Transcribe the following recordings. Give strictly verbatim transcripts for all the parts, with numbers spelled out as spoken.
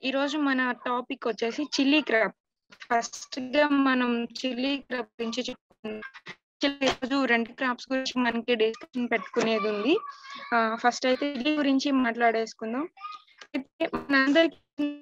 ఈరోజు మన టాపిక్ వచ్చేసి చిల్లీ క్రాప్. ఫస్ట్‌గా మనం చిల్లీ క్రాప్ గురించి చెప్పుకుందాం. ఈరోజు రెండు క్రాప్స్ గురించి మనకి డిస్కషన్ పెట్టుకునేదుంది. ఆహ్, ఫస్ట్ అయితే చిల్లీ గురించి మాట్లాడేసుకుందాం. అయితే మనందరికీ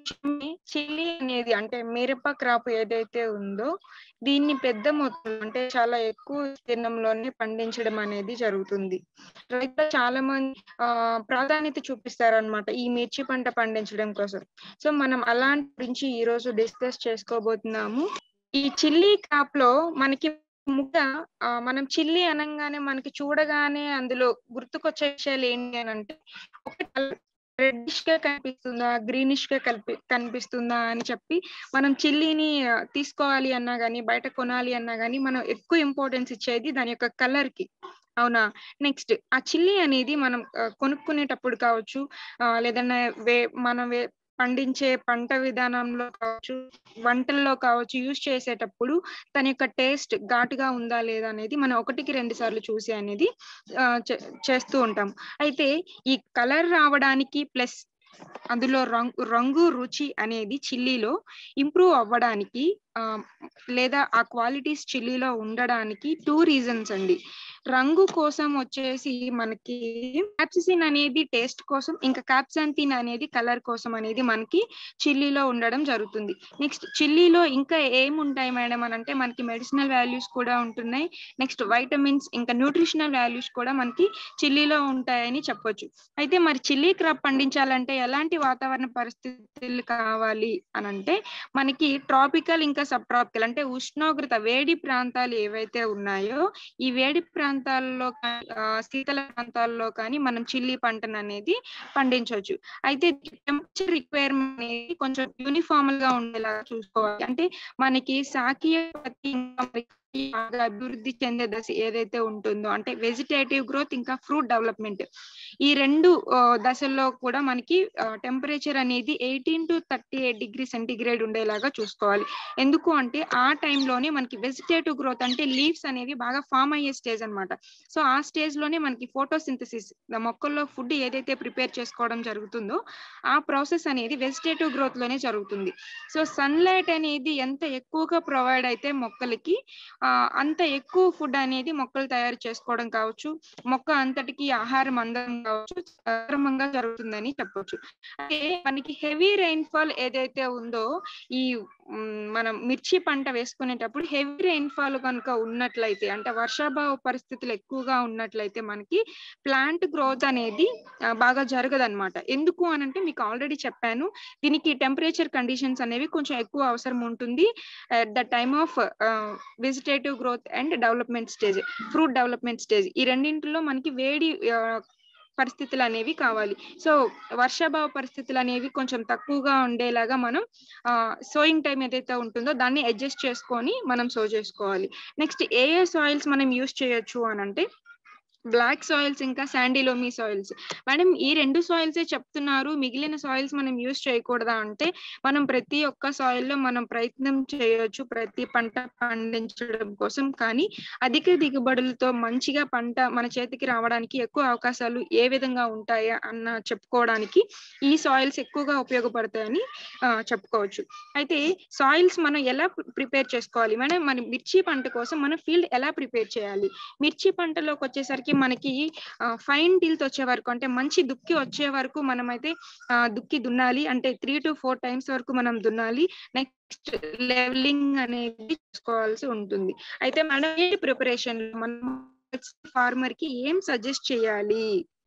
చిల్లీ అనేది అంటే మిరప క్రాప్ ఏదైతే ఉందో దీన్ని పెద్ద మొత్తంలో అంటే చాలా ఎక్కువ విస్తీర్ణంలోనే పండించడం అనేది జరుగుతుంది. రైతులు చాలా మంది ఆహ్, ప్రాధాన్యత చూపిస్తారనమాట ఈ మిర్చి పంట పండించడం కోసం. సో మనం అలాంటి గురించి ఈరోజు డిస్కస్ చేసుకోబోతున్నాము. ఈ చిల్లీ క్రాప్‌లో మనకి ముఖ్యంగా ఆహ్, మనం చిల్లీ అనంగానే మనకి చూడగానే అందులో గుర్తుకొచ్చే విషయాలు ఏంటి అనంటే ఒకటి కలర్ రెడ్డిష్‌గా కనిపిస్తుందా? గ్రీనిష్‌గా కలిపి కనిపిస్తుందా? అని చెప్పి మనం చిల్లీని తీసుకోవాలి అన్నా గాని, బయట కొనాలి అన్నా గాని మనం ఎక్కువ ఇంపార్టెన్స్ ఇచ్చేది దాని యొక్క కలర్‌కి. అవునా? నెక్స్ట్ ఆ చిల్లీ అనేది మనం ఆహ్, కొనుక్కునేటప్పుడు కావచ్చు, ఆహ్, లేదన్నా వే మనం వే పండించే పంట విధానంలో కావచ్చు, వంటల్లో కావచ్చు యూజ్ చేసేటప్పుడు తన యొక్క టేస్ట్ ఘాటుగా ఉందా లేదా అనేది మనం ఒకటికి రెండు సార్లు చూసి అనేది ఆహ్, చే చేస్తూ ఉంటాం. అయితే ఈ కలర్ రావడానికి ప్లస్ అందులో రంగు రంగు రుచి అనేది చిల్లీలో ఇంప్రూవ్ అవ్వడానికి ఆహ్, లేదా ఆ క్వాలిటీస్ చిల్లీలో ఉండడానికి రెండు రీజన్స్ అండి. రంగు కోసం వచ్చేసి మనకి క్యాప్సిసిన్ అనేది టేస్ట్ కోసం, ఇంకా క్యాప్సాంథిన్ అనేది కలర్ కోసం అనేది మనకి చిల్లీలో ఉండడం జరుగుతుంది. నెక్స్ట్ చిల్లీలో ఇంకా ఏముంటాయి మేడం అనంటే మనకి మెడిసినల్ వాల్యూస్ కూడా ఉంటున్నాయి. నెక్స్ట్ వైటమిన్స్ ఇంకా న్యూట్రిషనల్ వాల్యూస్ కూడా మనకి చిల్లీలో ఉంటాయని చెప్పొచ్చు. అయితే మరి చిల్లీ క్రాప్ పండించాలంటే ఎలాంటి వాతావరణ పరిస్థితులు కావాలి అనంటే మనకి ట్రాపికల్ ఇంకా సబ్ ట్రాపికల్ అంటే ఉష్ణోగ్రత వేడి ప్రాంతాలు ఏవైతే ఉన్నాయో ఈ వేడి ప్రాంతాల్లో ఆహ్, శీతల ప్రాంతాల్లో కానీ మనం చిల్లీ పంటను అనేది పండించొచ్చు. అయితే టెంపరేచర్ రిక్వైర్మెంట్ అనేది కొంచెం యూనిఫార్మల్‌గా ఉండేలాగా చూసుకోవాలి. అంటే మనకి శాఖీయ పత్తి ఇంకా బాగా అభివృద్ధి చెందే దశ ఏదైతే ఉంటుందో అంటే వెజిటేటివ్ గ్రోత్ ఇంకా ఫ్రూట్ డెవలప్‌మెంట్ ఈ రెండు ఆహ్, దశల్లో కూడా మనకి ఆహ్, టెంపరేచర్ అనేది eighteen to thirty eight degree centigrade ఉండేలాగా చూసుకోవాలి. ఎందుకు అంటే ఆ టైంలోనే మనకి వెజిటేటివ్ గ్రోత్ అంటే లీవ్స్ అనేవి బాగా ఫార్మ్ అయ్యే స్టేజ్ అన్నమాట. సో ఆ స్టేజ్‌లోనే మనకి ఫోటోసింథసిస్ మొక్కల్లో ఫుడ్ ఏదైతే ప్రిపేర్ చేసుకోవడం జరుగుతుందో ఆ ప్రాసెస్ అనేది వెజిటేటివ్ గ్రోత్‌లోనే జరుగుతుంది. సో సన్‌లైట్ అనేది ఎంత ఎక్కువగా ప్రొవైడ్ అయితే మొక్కలకి ఆహ్, అంత ఎక్కువ ఫుడ్ అనేది మొక్కలు తయారు చేసుకోవడం కావచ్చు, మొక్క అంతటికి ఆహారం అందడం కావచ్చు సక్రమంగా జరుగుతుందని చెప్పొచ్చు. అయితే మనకి హెవీ రెయిన్‌ఫాల్ ఏదైతే ఉందో ఈ హ్మ్, మనం మిర్చి పంట వేసుకునేటప్పుడు హెవీ రెయిన్‌ఫాల్ గనుక ఉన్నట్లయితే అంటే వర్షాభావ పరిస్థితులు ఎక్కువగా ఉన్నట్లయితే మనకి ప్లాంట్ గ్రోత్ అనేది ఆహ్, బాగా జరగదన్నమాట. ఎందుకు అనంటే మీకు ఆల్రెడీ చెప్పాను. దీనికి టెంపరేచర్ కండిషన్స్ అనేవి కొంచెం ఎక్కువ అవసరం ఉంటుంది. At the time of uh, vegetative growth and development stage, fruit development stage ఈ రెండింటిలో మనకి వేడి ఆహ్, పరిస్థితులు అనేవి కావాలి. సో వర్షాభావ పరిస్థితులు అనేవి కొంచెం తక్కువగా ఉండేలాగా మనం ఆహ్, సోయింగ్ టైమ్ ఏదైతే ఉంటుందో దాన్ని అడ్జస్ట్ చేసుకొని మనం సో చేసుకోవాలి. నెక్స్ట్ ఏ ఏ సాయిల్స్ మనం యూజ్ చేయొచ్చు అనంటే బ్లాక్ సాయిల్స్ ఇంకా శాండీ లోమీ సాయిల్స్. మేడం ఈ రెండు సాయిల్సే చెప్తున్నారు. మిగిలిన సాయిల్స్ మనం యూజ్ చేయకూడదా అంటే మనం ప్రతి ఒక్క సాయిల్‌లో మనం ప్రయత్నం చేయొచ్చు ప్రతి పంట పండించడం కోసం. కానీ అధిక దిగుబడులతో మంచిగా పంట మన చేతికి రావడానికి ఎక్కువ అవకాశాలు ఏ విధంగా ఉంటాయా అన్న చెప్పుకోవడానికి ఈ సాయిల్స్ ఎక్కువగా ఉపయోగపడతాయని ఆహ్, చెప్పుకోవచ్చు. అయితే సాయిల్స్ మనం ఎలా ప్రిపేర్ చేసుకోవాలి మేడం? మన మిర్చి పంట కోసం మనం ఫీల్డ్ ఎలా ప్రిపేర్ చేయాలి? మిర్చి పంటలోకి వచ్చేసరికి మనకి ఆహ్, ఫైన్ టిల్త్ వచ్చే వరకు అంటే మంచి దుక్కి వచ్చే వరకు మనమైతే ఆహ్, దుక్కి దున్నాలి. అంటే మూడు టు నాలుగు టైమ్స్ వరకు మనం దున్నాలి. నెక్స్ట్ లెవెలింగ్ అనేది చేసుకోవాల్సి ఉంటుంది. అయితే మనం ఈ ప్రిపరేషన్‌లో మనం ఫార్మర్‌కి ఏం సజెస్ట్ చేయాలి?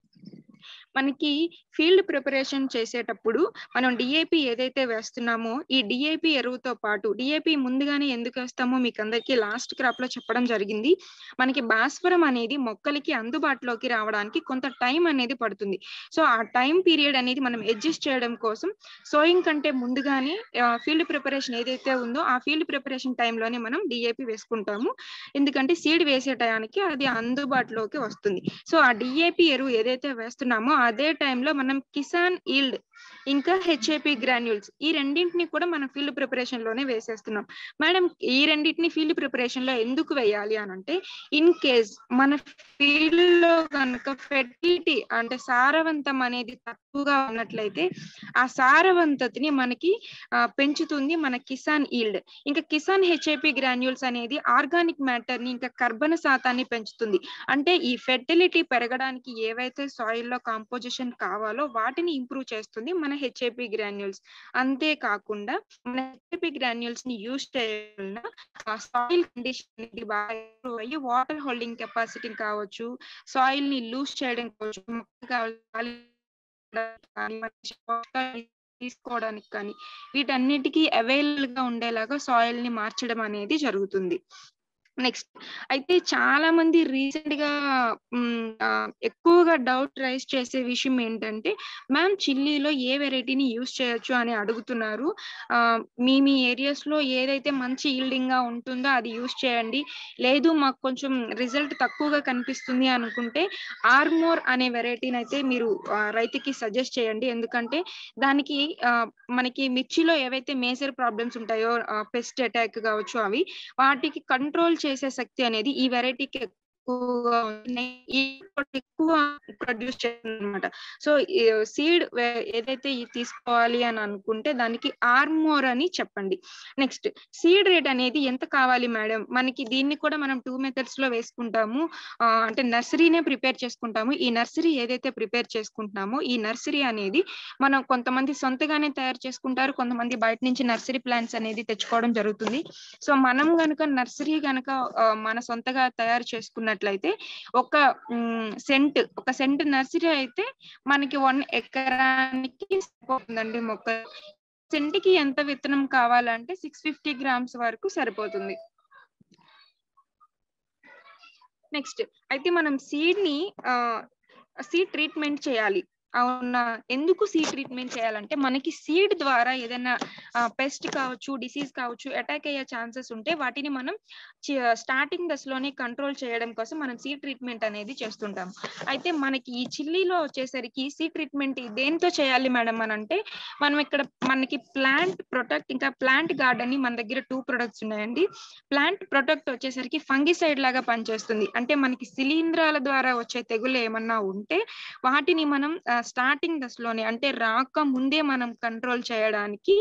మనకి ఫీల్డ్ ప్రిపరేషన్ చేసేటప్పుడు మనం డీఏపీ ఏదైతే వేస్తున్నామో ఈ డీఏపీ ఎరువుతో పాటు డీఏపీ ముందుగానే ఎందుకు వేస్తామో మీకు అందరికీ లాస్ట్ క్రాప్‌లో చెప్పడం జరిగింది. మనకి భాస్వరం అనేది మొక్కలకి అందుబాటులోకి రావడానికి కొంత టైం అనేది పడుతుంది. సో ఆ టైం పీరియడ్ అనేది మనం అడ్జస్ట్ చేయడం కోసం సోయింగ్ కంటే ముందుగానే ఆహ్, ఫీల్డ్ ప్రిపరేషన్ ఏదైతే ఉందో ఆ ఫీల్డ్ ప్రిపరేషన్ టైంలోనే మనం డీఏపీ వేసుకుంటాము. ఎందుకంటే సీడ్ వేసే టయానికి అది అందుబాటులోకి వస్తుంది. సో ఆ డీఏపీ ఎరువు ఏదైతే వేస్తున్నామో అదే టైంలో మనం కిసాన్ ఈల్డ్ ఇంకా హెచ్ఏపి గ్రాన్యూల్స్. ఈ రెండింటిని కూడా మనం ఫీల్డ్ ప్రిపరేషన్ లోనే వేసేస్తున్నాం. మేడం ఈ రెండింటిని ఫీల్డ్ ప్రిపరేషన్ లో ఎందుకు వేయాలి అని అంటే, ఇన్ కేస్ మన ఫీల్డ్ లో కనుక ఫెర్టిలిటీ అంటే సారవంతం అనేది తక్కువగా ఉన్నట్లయితే ఆ సారవంతతని మనకి పెంచుతుంది మన కిసాన్ ఈల్డ్. ఇంకా కిసాన్ హెచ్ఏపి గ్రాన్యూల్స్ అనేది ఆర్గానిక్ మ్యాటర్ ని ఇంకా కర్బన శాతాన్ని పెంచుతుంది. అంటే ఈ ఫెర్టిలిటీ పెరగడానికి ఏవైతే సాయిల్ లో కాంపోజిషన్ కావాలో వాటిని ఇంప్రూవ్ చేస్తుంది మన హెచ్ఏపి గ్రాన్యూల్స్. అంతేకాకుండా మన హెచ్ఏపి గ్రాన్యూల్స్ ని యూజ్ చేయడం సాయిల్ కండిషన్ అనేది బాగా ఇంప్రూవ్ అయ్యి వాటర్ హోల్డింగ్ కెపాసిటీ కావచ్చు, సాయిల్ ని లూజ్ చేయడం తీసుకోవడానికి కానీ వీటన్నిటికీ అవైలబుల్ గా ఉండేలాగా సాయిల్ ని మార్చడం అనేది జరుగుతుంది. నెక్స్ట్ అయితే చాలా మంది రీసెంట్ గా ఎక్కువగా డౌట్ రైజ్ చేసే విషయం ఏంటంటే, మ్యామ్ చిల్లీలో ఏ వెరైటీని యూజ్ చేయొచ్చు అని అడుగుతున్నారు. ఆ మీ మీ ఏరియాస్ లో ఏదైతే మంచి ఈల్డింగ్ గా ఉంటుందో అది యూజ్ చేయండి, లేదు మాకు కొంచెం రిజల్ట్ తక్కువగా కనిపిస్తుంది అనుకుంటే ఆర్మోర్ అనే వెరైటీని అయితే మీరు రైతుకి సజెస్ట్ చేయండి. ఎందుకంటే దానికి మనకి మిర్చిలో ఏవైతే మేజర్ ప్రాబ్లమ్స్ ఉంటాయో, పెస్ట్ అటాక్ కావచ్చు, అవి వాటికి కంట్రోల్ చేసే శక్తి అనేది ఈ వెరైటీకి ఎక్కువగా ఎక్కువ ప్రొడ్యూస్ చేస్తుంది అనమాట. సో సీడ్ ఏదైతే తీసుకోవాలి అని అనుకుంటే దానికి ఆర్మోర్ అని చెప్పండి. నెక్స్ట్ సీడ్ రేట్ అనేది ఎంత కావాలి మేడం? మనకి దీన్ని కూడా మనం టూ మెథడ్స్ లో వేసుకుంటాము. అంటే నర్సరీనే ప్రిపేర్ చేసుకుంటాము. ఈ నర్సరీ ఏదైతే ప్రిపేర్ చేసుకుంటున్నామో ఈ నర్సరీ అనేది మనం కొంతమంది సొంతగానే తయారు చేసుకుంటారు, కొంతమంది బయట నుంచి నర్సరీ ప్లాంట్స్ అనేది తెచ్చుకోవడం జరుగుతుంది. సో మనం గనక నర్సరీ గనక మన సొంతగా తయారు చేసుకున్నట్లయితే ఒక సెంట్ ఒక సెంట్ నర్సరీ అయితే మనకి వన్ ఎకరానికి సరిపోతుందండి. మొక్క సెంట్కి ఎంత విత్తనం కావాలంటే సిక్స్ ఫిఫ్టీ గ్రామ్స్ వరకు సరిపోతుంది. నెక్స్ట్ అయితే మనం సీడ్ ని ఆ సీడ్ ట్రీట్మెంట్ చేయాలి. అవునా? ఎందుకు సీడ్ ట్రీట్మెంట్ చేయాలంటే మనకి సీడ్ ద్వారా ఏదైనా పెస్ట్ కావచ్చు, డిసీజ్ కావచ్చు అటాక్ అయ్యే ఛాన్సెస్ ఉంటే వాటిని మనం స్టార్టింగ్ దశలోనే కంట్రోల్ చేయడం కోసం మనం సీడ్ ట్రీట్మెంట్ అనేది చేస్తుంటాం. అయితే మనకి ఈ చిల్లీలో వచ్చేసరికి సీడ్ ట్రీట్మెంట్ దేంతో చేయాలి మేడం అని అంటే, మనం ఇక్కడ మనకి ప్లాంట్ ప్రొటెక్ట్ ఇంకా ప్లాంట్ గార్డ్ అని మన దగ్గర టూ ప్రొడక్ట్స్ ఉన్నాయండి. ప్లాంట్ ప్రొటెక్ట్ వచ్చేసరికి ఫంగిసైడ్ లాగా పనిచేస్తుంది. అంటే మనకి శిలీంధ్రాల ద్వారా వచ్చే తెగులు ఏమన్నా ఉంటే వాటిని మనం స్టార్టింగ్ దశలోనే అంటే రాక ముందే మనం కంట్రోల్ చేయడానికి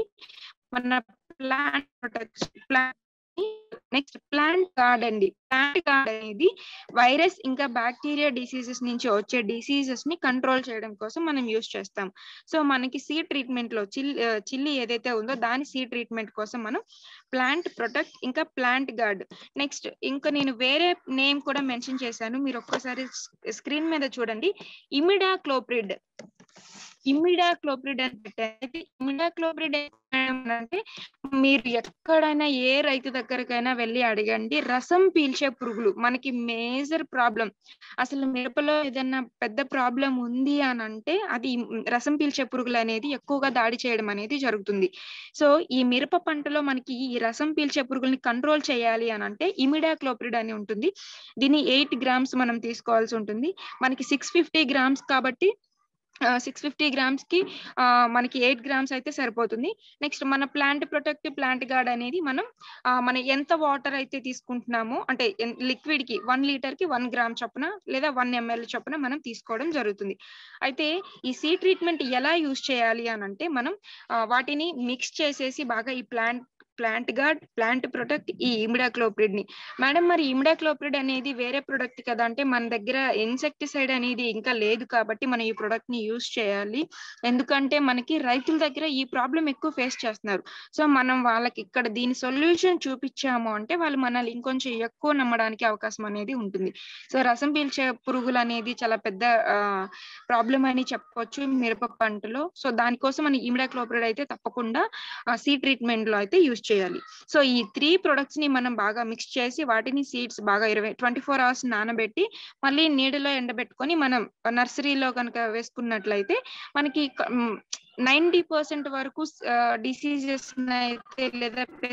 మన plant protection plant next plant guard అండి. ప్లాంట్ గార్డ్ అనేది వైరస్ ఇంకా బ్యాక్టీరియా డిసీజెస్ నుంచి వచ్చే డిసీజెస్ ని కంట్రోల్ చేయడం కోసం మనం యూజ్ చేస్తాం. సో మనకి సీడ్ ట్రీట్మెంట్ లో చిల్లి చిల్లి ఏదైతే ఉందో దాని సీడ్ ట్రీట్మెంట్ కోసం మనం ప్లాంట్ ప్రొటెక్ట్ ఇంకా ప్లాంట్ గార్డ్. నెక్స్ట్ ఇంకా నేను వేరే నేమ్ కూడా మెన్షన్ చేశాను, మీరు ఒక్కసారి స్క్రీన్ మీద చూడండి. ఇమిడాక్లోప్రిడ్ ఇమిడాక్లోప్రిడ్ అని పెట్టారు. ఇమిడాక్లోప్రిడ్ అంటే మీరు ఎక్కడైనా ఏ రైతు దగ్గరకైనా వెళ్ళి అడగండి, రసం పీల్చే పురుగులు మనకి మేజర్ ప్రాబ్లం. అసలు మిరపలో ఏదైనా పెద్ద ప్రాబ్లం ఉంది అని అంటే అది రసం పీల్చే పురుగులు అనేది ఎక్కువగా దాడి చేయడం అనేది జరుగుతుంది. సో ఈ మిరప పంటలో మనకి ఈ రసం పీల్చే పురుగుల్ని కంట్రోల్ చేయాలి అని అంటే ఇమిడాక్లోప్రిడ్ అని ఉంటుంది. దీన్ని ఎయిట్ గ్రామ్స్ మనం తీసుకోవాల్సి ఉంటుంది. మనకి సిక్స్ ఫిఫ్టీ గ్రామ్స్ కాబట్టి సిక్స్ ఫిఫ్టీ గ్రామ్స్ కి మనకి ఎయిట్ గ్రామ్స్ అయితే సరిపోతుంది. నెక్స్ట్ మన ప్లాంట్ ప్రొటెక్ట్ ప్లాంట్ గార్డ్ అనేది మనం మన ఎంత వాటర్ అయితే తీసుకుంటున్నామో అంటే లిక్విడ్ కి వన్ లీటర్ కి వన్ గ్రామ్ చొప్పున లేదా వన్ ఎంఎల్ చొప్పున మనం తీసుకోవడం జరుగుతుంది. అయితే ఈ సీడ్ ట్రీట్మెంట్ ఎలా యూజ్ చేయాలి అని అంటే మనం వాటిని మిక్స్ చేసేసి బాగా ఈ Plant Plant Guard Plant Protect ఈ ఇమిడాక్లోప్రిడ్ ని మేడం మరి ఇమిడాక్లోప్రిడ్ అనేది వేరే ప్రొడక్ట్ కదా అంటే మన దగ్గర ఇన్సెక్టిసైడ్ అనేది ఇంకా లేదు కాబట్టి మనం ఈ ప్రొడక్ట్ ని యూజ్ చేయాలి. ఎందుకంటే మనకి రైతుల దగ్గర ఈ ప్రాబ్లం ఎక్కువ ఫేస్ చేస్తున్నారు. సో మనం వాళ్ళకి ఇక్కడ దీని సొల్యూషన్ చూపించాము అంటే వాళ్ళు మనల్ని ఇంకొంచెం ఎక్కువ నమ్మడానికి అవకాశం అనేది ఉంటుంది. సో రసం పీల్చే పురుగులు అనేది చాలా పెద్ద ప్రాబ్లం అని చెప్పవచ్చు మిరప పంటలో. సో దానికోసం మన ఇమిడాక్లోప్రిడ్ అయితే తప్పకుండా సీడ్ ట్రీట్మెంట్ లో అయితే యూజ్ చేయాలి. సో ఈ త్రీ ప్రొడక్ట్స్ ని మనం బాగా మిక్స్ చేసి వాటిని సీడ్స్ బాగా ఇరవై ట్వంటీ ఫోర్ అవర్స్ నానబెట్టి మళ్ళీ నీడలో ఎండబెట్టుకొని మనం నర్సరీలో కనుక వేసుకున్నట్లయితే మనకి నైన్టీ పర్సెంట్ వరకు డిసీజెస్ అయితే లేదా పెస్ట్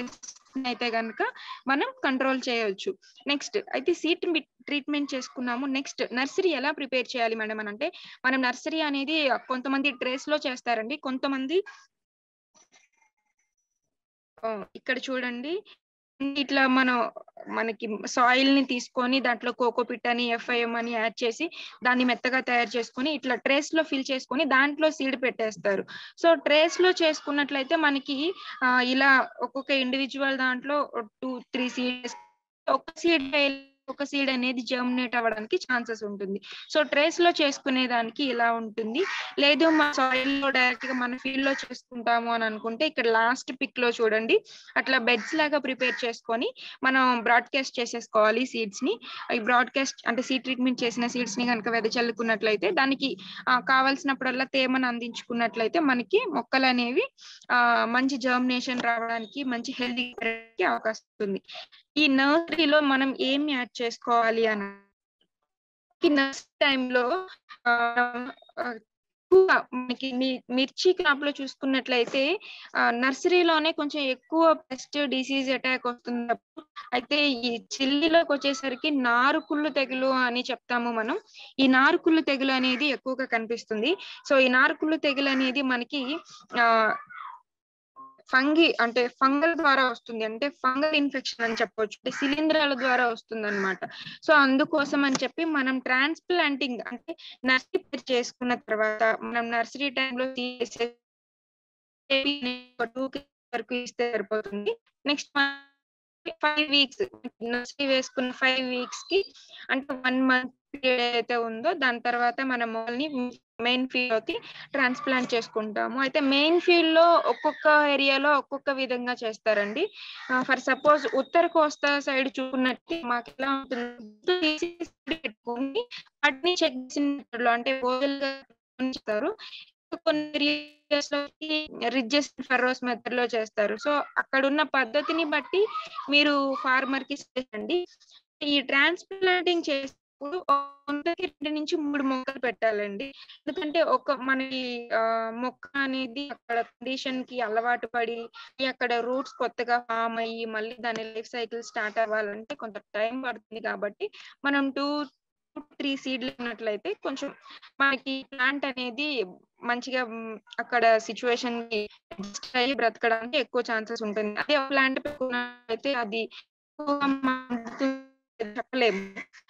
అయితే గనుక మనం కంట్రోల్ చేయొచ్చు. నెక్స్ట్ అయితే సీడ్ ట్రీట్మెంట్ చేసుకున్నాము. నెక్స్ట్ నర్సరీ ఎలా ప్రిపేర్ చేయాలి మేడం అని అంటే, మనం నర్సరీ అనేది కొంతమంది ట్రేస్ లో చేస్తారండి. కొంతమంది ఇక్కడ చూడండి ఇట్లా మనం మనకి సాయిల్ ని తీసుకొని దాంట్లో కోకోపిట్ అని ఎఫ్ఐఎం అని యాడ్ చేసి దాన్ని మెత్తగా తయారు చేసుకొని ఇట్లా ట్రేస్ లో ఫిల్ చేసుకొని దాంట్లో సీడ్ పెట్టేస్తారు. సో ట్రేస్ లో చేసుకున్నట్లయితే మనకి ఇలా ఒక్కొక్క ఇండివిజువల్ దాంట్లో టూ త్రీ సీడ్స్ ఒక సీడ్ ఒక సీడ్ అనేది జర్మినేట్ అవ్వడానికి ఛాన్సెస్ ఉంటుంది. సో ట్రేస్ లో చేసుకునే దానికి ఇలా ఉంటుంది. లేదు మా సాయిల్ లో డైరెక్ట్ గా మన ఫీల్డ్ లో చేసుకుంటాము అని అనుకుంటే ఇక్కడ లాస్ట్ పిక్ లో చూడండి అట్లా బెడ్స్ లాగా ప్రిపేర్ చేసుకొని మనం బ్రాడ్కాస్ట్ చేసేసుకోవాలి సీడ్స్ ని. ఈ బ్రాడ్కాస్ట్ అంటే సీడ్ ట్రీట్మెంట్ చేసిన సీడ్స్ ని కనుక వెదజల్లుకున్నట్లయితే దానికి కావాల్సినప్పుడల్లా తేమను అందించుకున్నట్లయితే మనకి మొక్కలు అనేవి ఆ మంచి జర్మినేషన్ రావడానికి మంచి హెల్దీ అవకాశం ఉంటుంది. ఈ నర్సరీలో మనం ఏం యాడ్ చేసుకోవాలి అని నర్సరీ టైంలో మనకి మిర్చి క్రాప్ లో చూసుకున్నట్లయితే నర్సరీలోనే కొంచెం ఎక్కువ పెస్ట్ డిసీజ్ అటాక్ వస్తుంది. అయితే ఈ చిల్లీలోకి వచ్చేసరికి నారుకుళ్ళు తెగులు అని చెప్తాము మనం. ఈ నారుకుళ్ళు తెగులు అనేది ఎక్కువగా కనిపిస్తుంది. సో ఈ నారుకుళ్ళు తెగులు అనేది మనకి ఆ ఫంగి అంటే ఫంగల్ ద్వారా వస్తుంది. అంటే ఫంగల్ ఇన్ఫెక్షన్ అని చెప్పొచ్చు. అంటే శిలీంధ్రాల ద్వారా వస్తుంది అనమాట. సో అందుకోసం అని చెప్పి మనం ట్రాన్స్ప్లాంటింగ్ అంటే నర్సరీ చేసుకున్న తర్వాత మనం నర్సరీ టైంలో తీసే టూ వరకు ఇస్తే సరిపోతుంది. నెక్స్ట్ ఫైవ్ వీక్స్ నర్సరీ వేసుకున్న ఫైవ్ వీక్స్ కి అంటే వన్ మంత్ పీరియడ్ ఏదైతే ఉందో దాని తర్వాత మనం మెయిన్ ఫీల్డ్ లోకి ట్రాన్స్ప్లాంట్ చేసుకుంటాము. అయితే మెయిన్ ఫీల్డ్ లో ఒక్కొక్క ఏరియాలో ఒక్కొక్క విధంగా చేస్తారండి. ఫర్ సపోజ్ ఉత్తర కోస్తా సైడ్ చూసుకున్నట్టు మాకు ఎలా ఉంటుంది వాటిని చెక్ చేసిన అంటే చేస్తారు. కొన్ని రిడ్జెస్ ఫర్రోస్ మెథడ్ లో చేస్తారు. సో అక్కడ ఉన్న పద్ధతిని బట్టి మీరు ఫార్మర్ కి చేయండి. ఈ ట్రాన్స్ప్లాంటింగ్ చేసేటప్పుడు రెండు నుంచి మూడు మొక్కలు పెట్టాలండి. ఎందుకంటే ఒక మనకి ఆ మొక్క అనేది అక్కడ కండిషన్ కి అలవాటు పడి అక్కడ రూట్స్ కొత్తగా ఫామ్ అయ్యి మళ్ళీ దాని లైఫ్ సైకిల్ స్టార్ట్ అవ్వాలంటే కొంత టైం పడుతుంది. కాబట్టి మనం టూ త్రీ సీడ్లు ఉన్నట్లయితే కొంచెం మనకి ప్లాంట్ అనేది మంచిగా అక్కడ సిచ్యువేషన్ కి అయ్యి బ్రతకడానికి ఎక్కువ ఛాన్సెస్ ఉంటుంది. అదే ప్లాంట్ పెట్టుకున్నట్లయితే అది చెప్పలేము.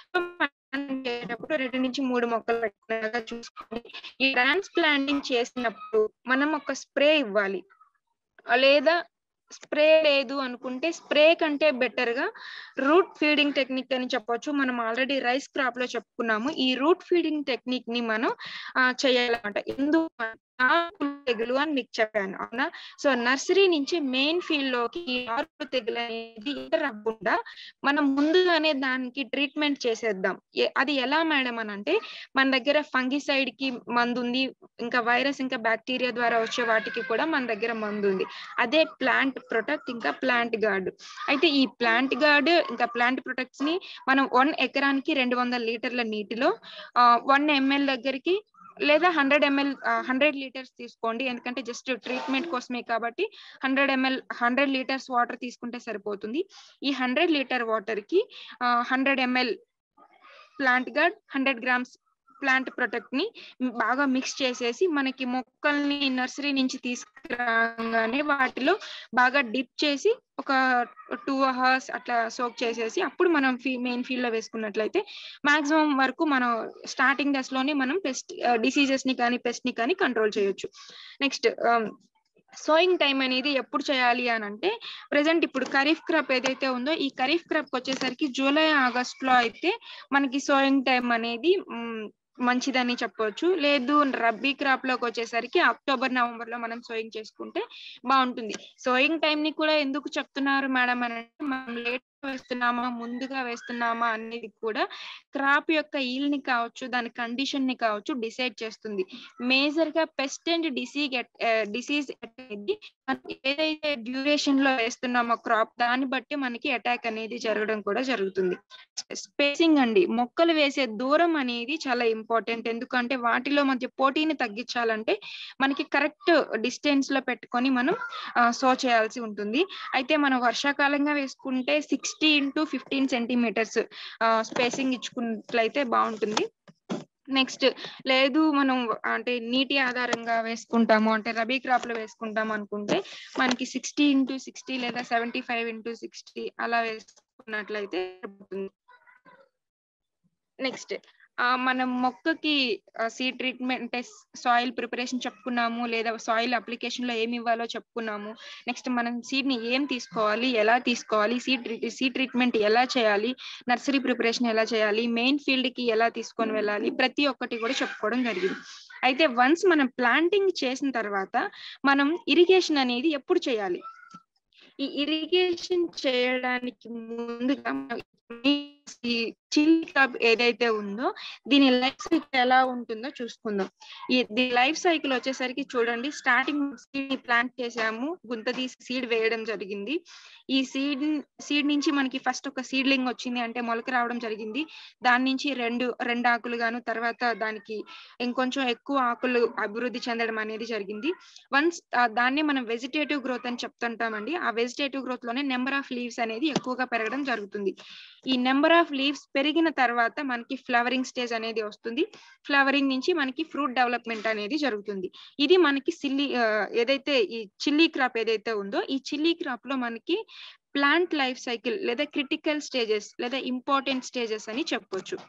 రెండు నుంచి మూడు మొక్కలు పెట్టుకునేలాగా చూసుకొని ఈ ట్రాన్స్ప్లాంటింగ్ చేసినప్పుడు మనం ఒక స్ప్రే ఇవ్వాలి. లేదా స్ప్రే లేదు అనుకుంటే స్ప్రే కంటే బెటర్ గా రూట్ ఫీడింగ్ టెక్నిక్ అని చెప్పొచ్చు. మనం ఆల్రెడీ రైస్ క్రాప్ లో చెప్పుకున్నాము. ఈ రూట్ ఫీడింగ్ టెక్నిక్ ని మనం చేయాలన్నమాట. ఎందుకు తెగులు అని మీకు చెప్పాను అవునా. సో నర్సరీ నుంచి మెయిన్ ఫీల్డ్ లోకి ఈ ఆరు తెగులు అనేది రాకుండా మనం ముందుగానే దానికి ట్రీట్మెంట్ చేసేద్దాం. అది ఎలా మేడం అని అంటే మన దగ్గర ఫంగిసైడ్ కి మందు ఉంది, ఇంకా వైరస్ ఇంకా బ్యాక్టీరియా ద్వారా వచ్చే వాటికి కూడా మన దగ్గర మందు ఉంది. అదే ప్లాంట్ ప్రొటెక్ట్ ఇంకా ప్లాంట్ గార్డ్. అయితే ఈ ప్లాంట్ గార్డ్ ఇంకా ప్లాంట్ ప్రొటెక్ట్స్ ని మనం వన్ ఎకరానికి రెండు వందల లీటర్ల నీటిలో వన్ ఎంఎల్ దగ్గరికి లేదా హండ్రెడ్ ఎంఎల్ హండ్రెడ్ లీటర్స్ తీసుకోండి. ఎందుకంటే జస్ట్ ట్రీట్మెంట్ కోసమే కాబట్టి hundred ML hundred litres water తీసుకుంటే సరిపోతుంది. ఈ హండ్రెడ్ లీటర్ వాటర్ కి hundred ML Plant Guard hundred grams Plant Protect ని బాగా మిక్స్ చేసేసి మనకి మొక్కల్ని నర్సరీ నుంచి తీసుకురాగానే వాటిలో బాగా డిప్ చేసి ఒక టూ అవర్స్ అట్లా సోక్ చేసేసి అప్పుడు మనం మెయిన్ ఫీల్డ్ లో వేసుకున్నట్లయితే మాక్సిమం వరకు మనం స్టార్టింగ్ దశలోనే మనం పెస్ట్ డిసీజెస్ ని కానీ పెస్ట్ ని కానీ కంట్రోల్ చేయొచ్చు. నెక్స్ట్ సోయింగ్ టైం అనేది ఎప్పుడు చేయాలి అని అంటే ప్రెసెంట్ ఇప్పుడు ఖరీఫ్ క్రాప్ ఏదైతే ఉందో ఈ ఖరీఫ్ క్రాప్ వచ్చేసరికి జూలై ఆగస్ట్ లో అయితే మనకి సోయింగ్ టైం అనేది మంచిదని చెప్పొచ్చు. లేదు రబ్బీ క్రాప్ లోకి వచ్చేసరికి అక్టోబర్ నవంబర్ లో మనం సోయింగ్ చేసుకుంటే బాగుంటుంది. సోయింగ్ టైం ని కూడా ఎందుకు చెప్తున్నారు మేడం అని అంటే మనం లేట్ వేస్తున్నామా, ముందుగా వేస్తున్నామా అనేది కూడా క్రాప్ యొక్క ఈల్డ్ ని కావచ్చు, దాని కండిషన్ ని కావచ్చు డిసైడ్ చేస్తుంది. మేజర్ గా పెస్ట్ అండ్ డిసీజ్ డిసీజ్ అనేది ఏదైతే డ్యూరేషన్ లో వేస్తున్నామో క్రాప్ దాన్ని బట్టి మనకి అటాక్ అనేది జరగడం కూడా జరుగుతుంది. స్పేసింగ్ అండి, మొక్కలు వేసే దూరం అనేది చాలా ఇంపార్టెంట్. ఎందుకంటే వాటిలో మధ్య పోటీని తగ్గించాలంటే మనకి కరెక్ట్ డిస్టెన్స్ లో పెట్టుకొని మనం సో చేయాల్సి ఉంటుంది. అయితే మనం వర్షాకాలంగా వేసుకుంటే sixty into fifteen centimetres spacing ఇచ్చుకున్నట్లయితే బాగుంటుంది. నెక్స్ట్ లేదు మనం అంటే నీటి ఆధారంగా వేసుకుంటాము అంటే రబీ క్రాప్ లో వేసుకుంటాం అనుకుంటే మనకి సిక్స్టీ ఇంటూ సిక్స్టీ లేదా సెవెంటీ ఫైవ్ ఇంటూ సిక్స్టీ అలా వేసుకున్నట్లయితే నెక్స్ట్ మనం మొక్కకి సీడ్ ట్రీట్మెంట్ అంటే సాయిల్ ప్రిపరేషన్ చెప్పుకున్నాము, లేదా సాయిల్ అప్లికేషన్ లో ఏమి ఇవ్వాలో చెప్పుకున్నాము. నెక్స్ట్ మనం సీడ్ ని ఏం తీసుకోవాలి, ఎలా తీసుకోవాలి, సీడ్ సీడ్ ట్రీట్మెంట్ ఎలా చేయాలి, నర్సరీ ప్రిపరేషన్ ఎలా చేయాలి, మెయిన్ ఫీల్డ్ కి ఎలా తీసుకొని వెళ్ళాలి, ప్రతి ఒక్కటి కూడా చెప్పుకోవడం జరిగింది. అయితే వన్స్ మనం ప్లాంటింగ్ చేసిన తర్వాత మనం ఇరిగేషన్ అనేది ఎప్పుడు చేయాలి? ఈ ఇరిగేషన్ చేయడానికి ముందుగా ఈ చిల్లీ క్రాప్ ఏదైతే ఉందో దీని లైఫ్ సైకిల్ ఎలా ఉంటుందో చూసుకుందాం. ఈ దీని లైఫ్ సైకిల్ వచ్చేసరికి చూడండి, స్టార్టింగ్ సీడ్ ప్లాంట్ చేసాము, గుంత తీసి సీడ్ వేయడం జరిగింది. ఈ సీడ్ సీడ్ నుంచి మనకి ఫస్ట్ ఒక సీడ్లింగ్ వచ్చింది అంటే మొలక రావడం జరిగింది. దాని నుంచి రెండు రెండు ఆకులు గాను, తర్వాత దానికి ఇంకొంచెం ఎక్కువ ఆకులు అభివృద్ధి చెందడం అనేది జరిగింది. వన్స్ దాన్ని మనం వెజిటేటివ్ గ్రోత్ అని చెప్తుంటామండి. ఆ వెజిటేటివ్ గ్రోత్ లోనే నెంబర్ ఆఫ్ లీవ్స్ అనేది ఎక్కువగా పెరగడం జరుగుతుంది. ఈ నెంబర్ ఆఫ్ లీవ్స్ పెరిగిన తర్వాత మనకి ఫ్లవరింగ్ స్టేజ్ అనేది వస్తుంది. ఫ్లవరింగ్ నుంచి మనకి ఫ్రూట్ డెవలప్మెంట్ అనేది జరుగుతుంది. ఇది మనకి సిల్లీ ఏదైతే ఈ చిల్లీ క్రాప్ ఏదైతే ఉందో ఈ చిల్లీ క్రాప్ లో మనకి ప్లాంట్ లైఫ్ సైకిల్ లేదా క్రిటికల్ స్టేజెస్ లేదా ఇంపార్టెంట్ స్టేజెస్ అని చెప్పొచ్చు.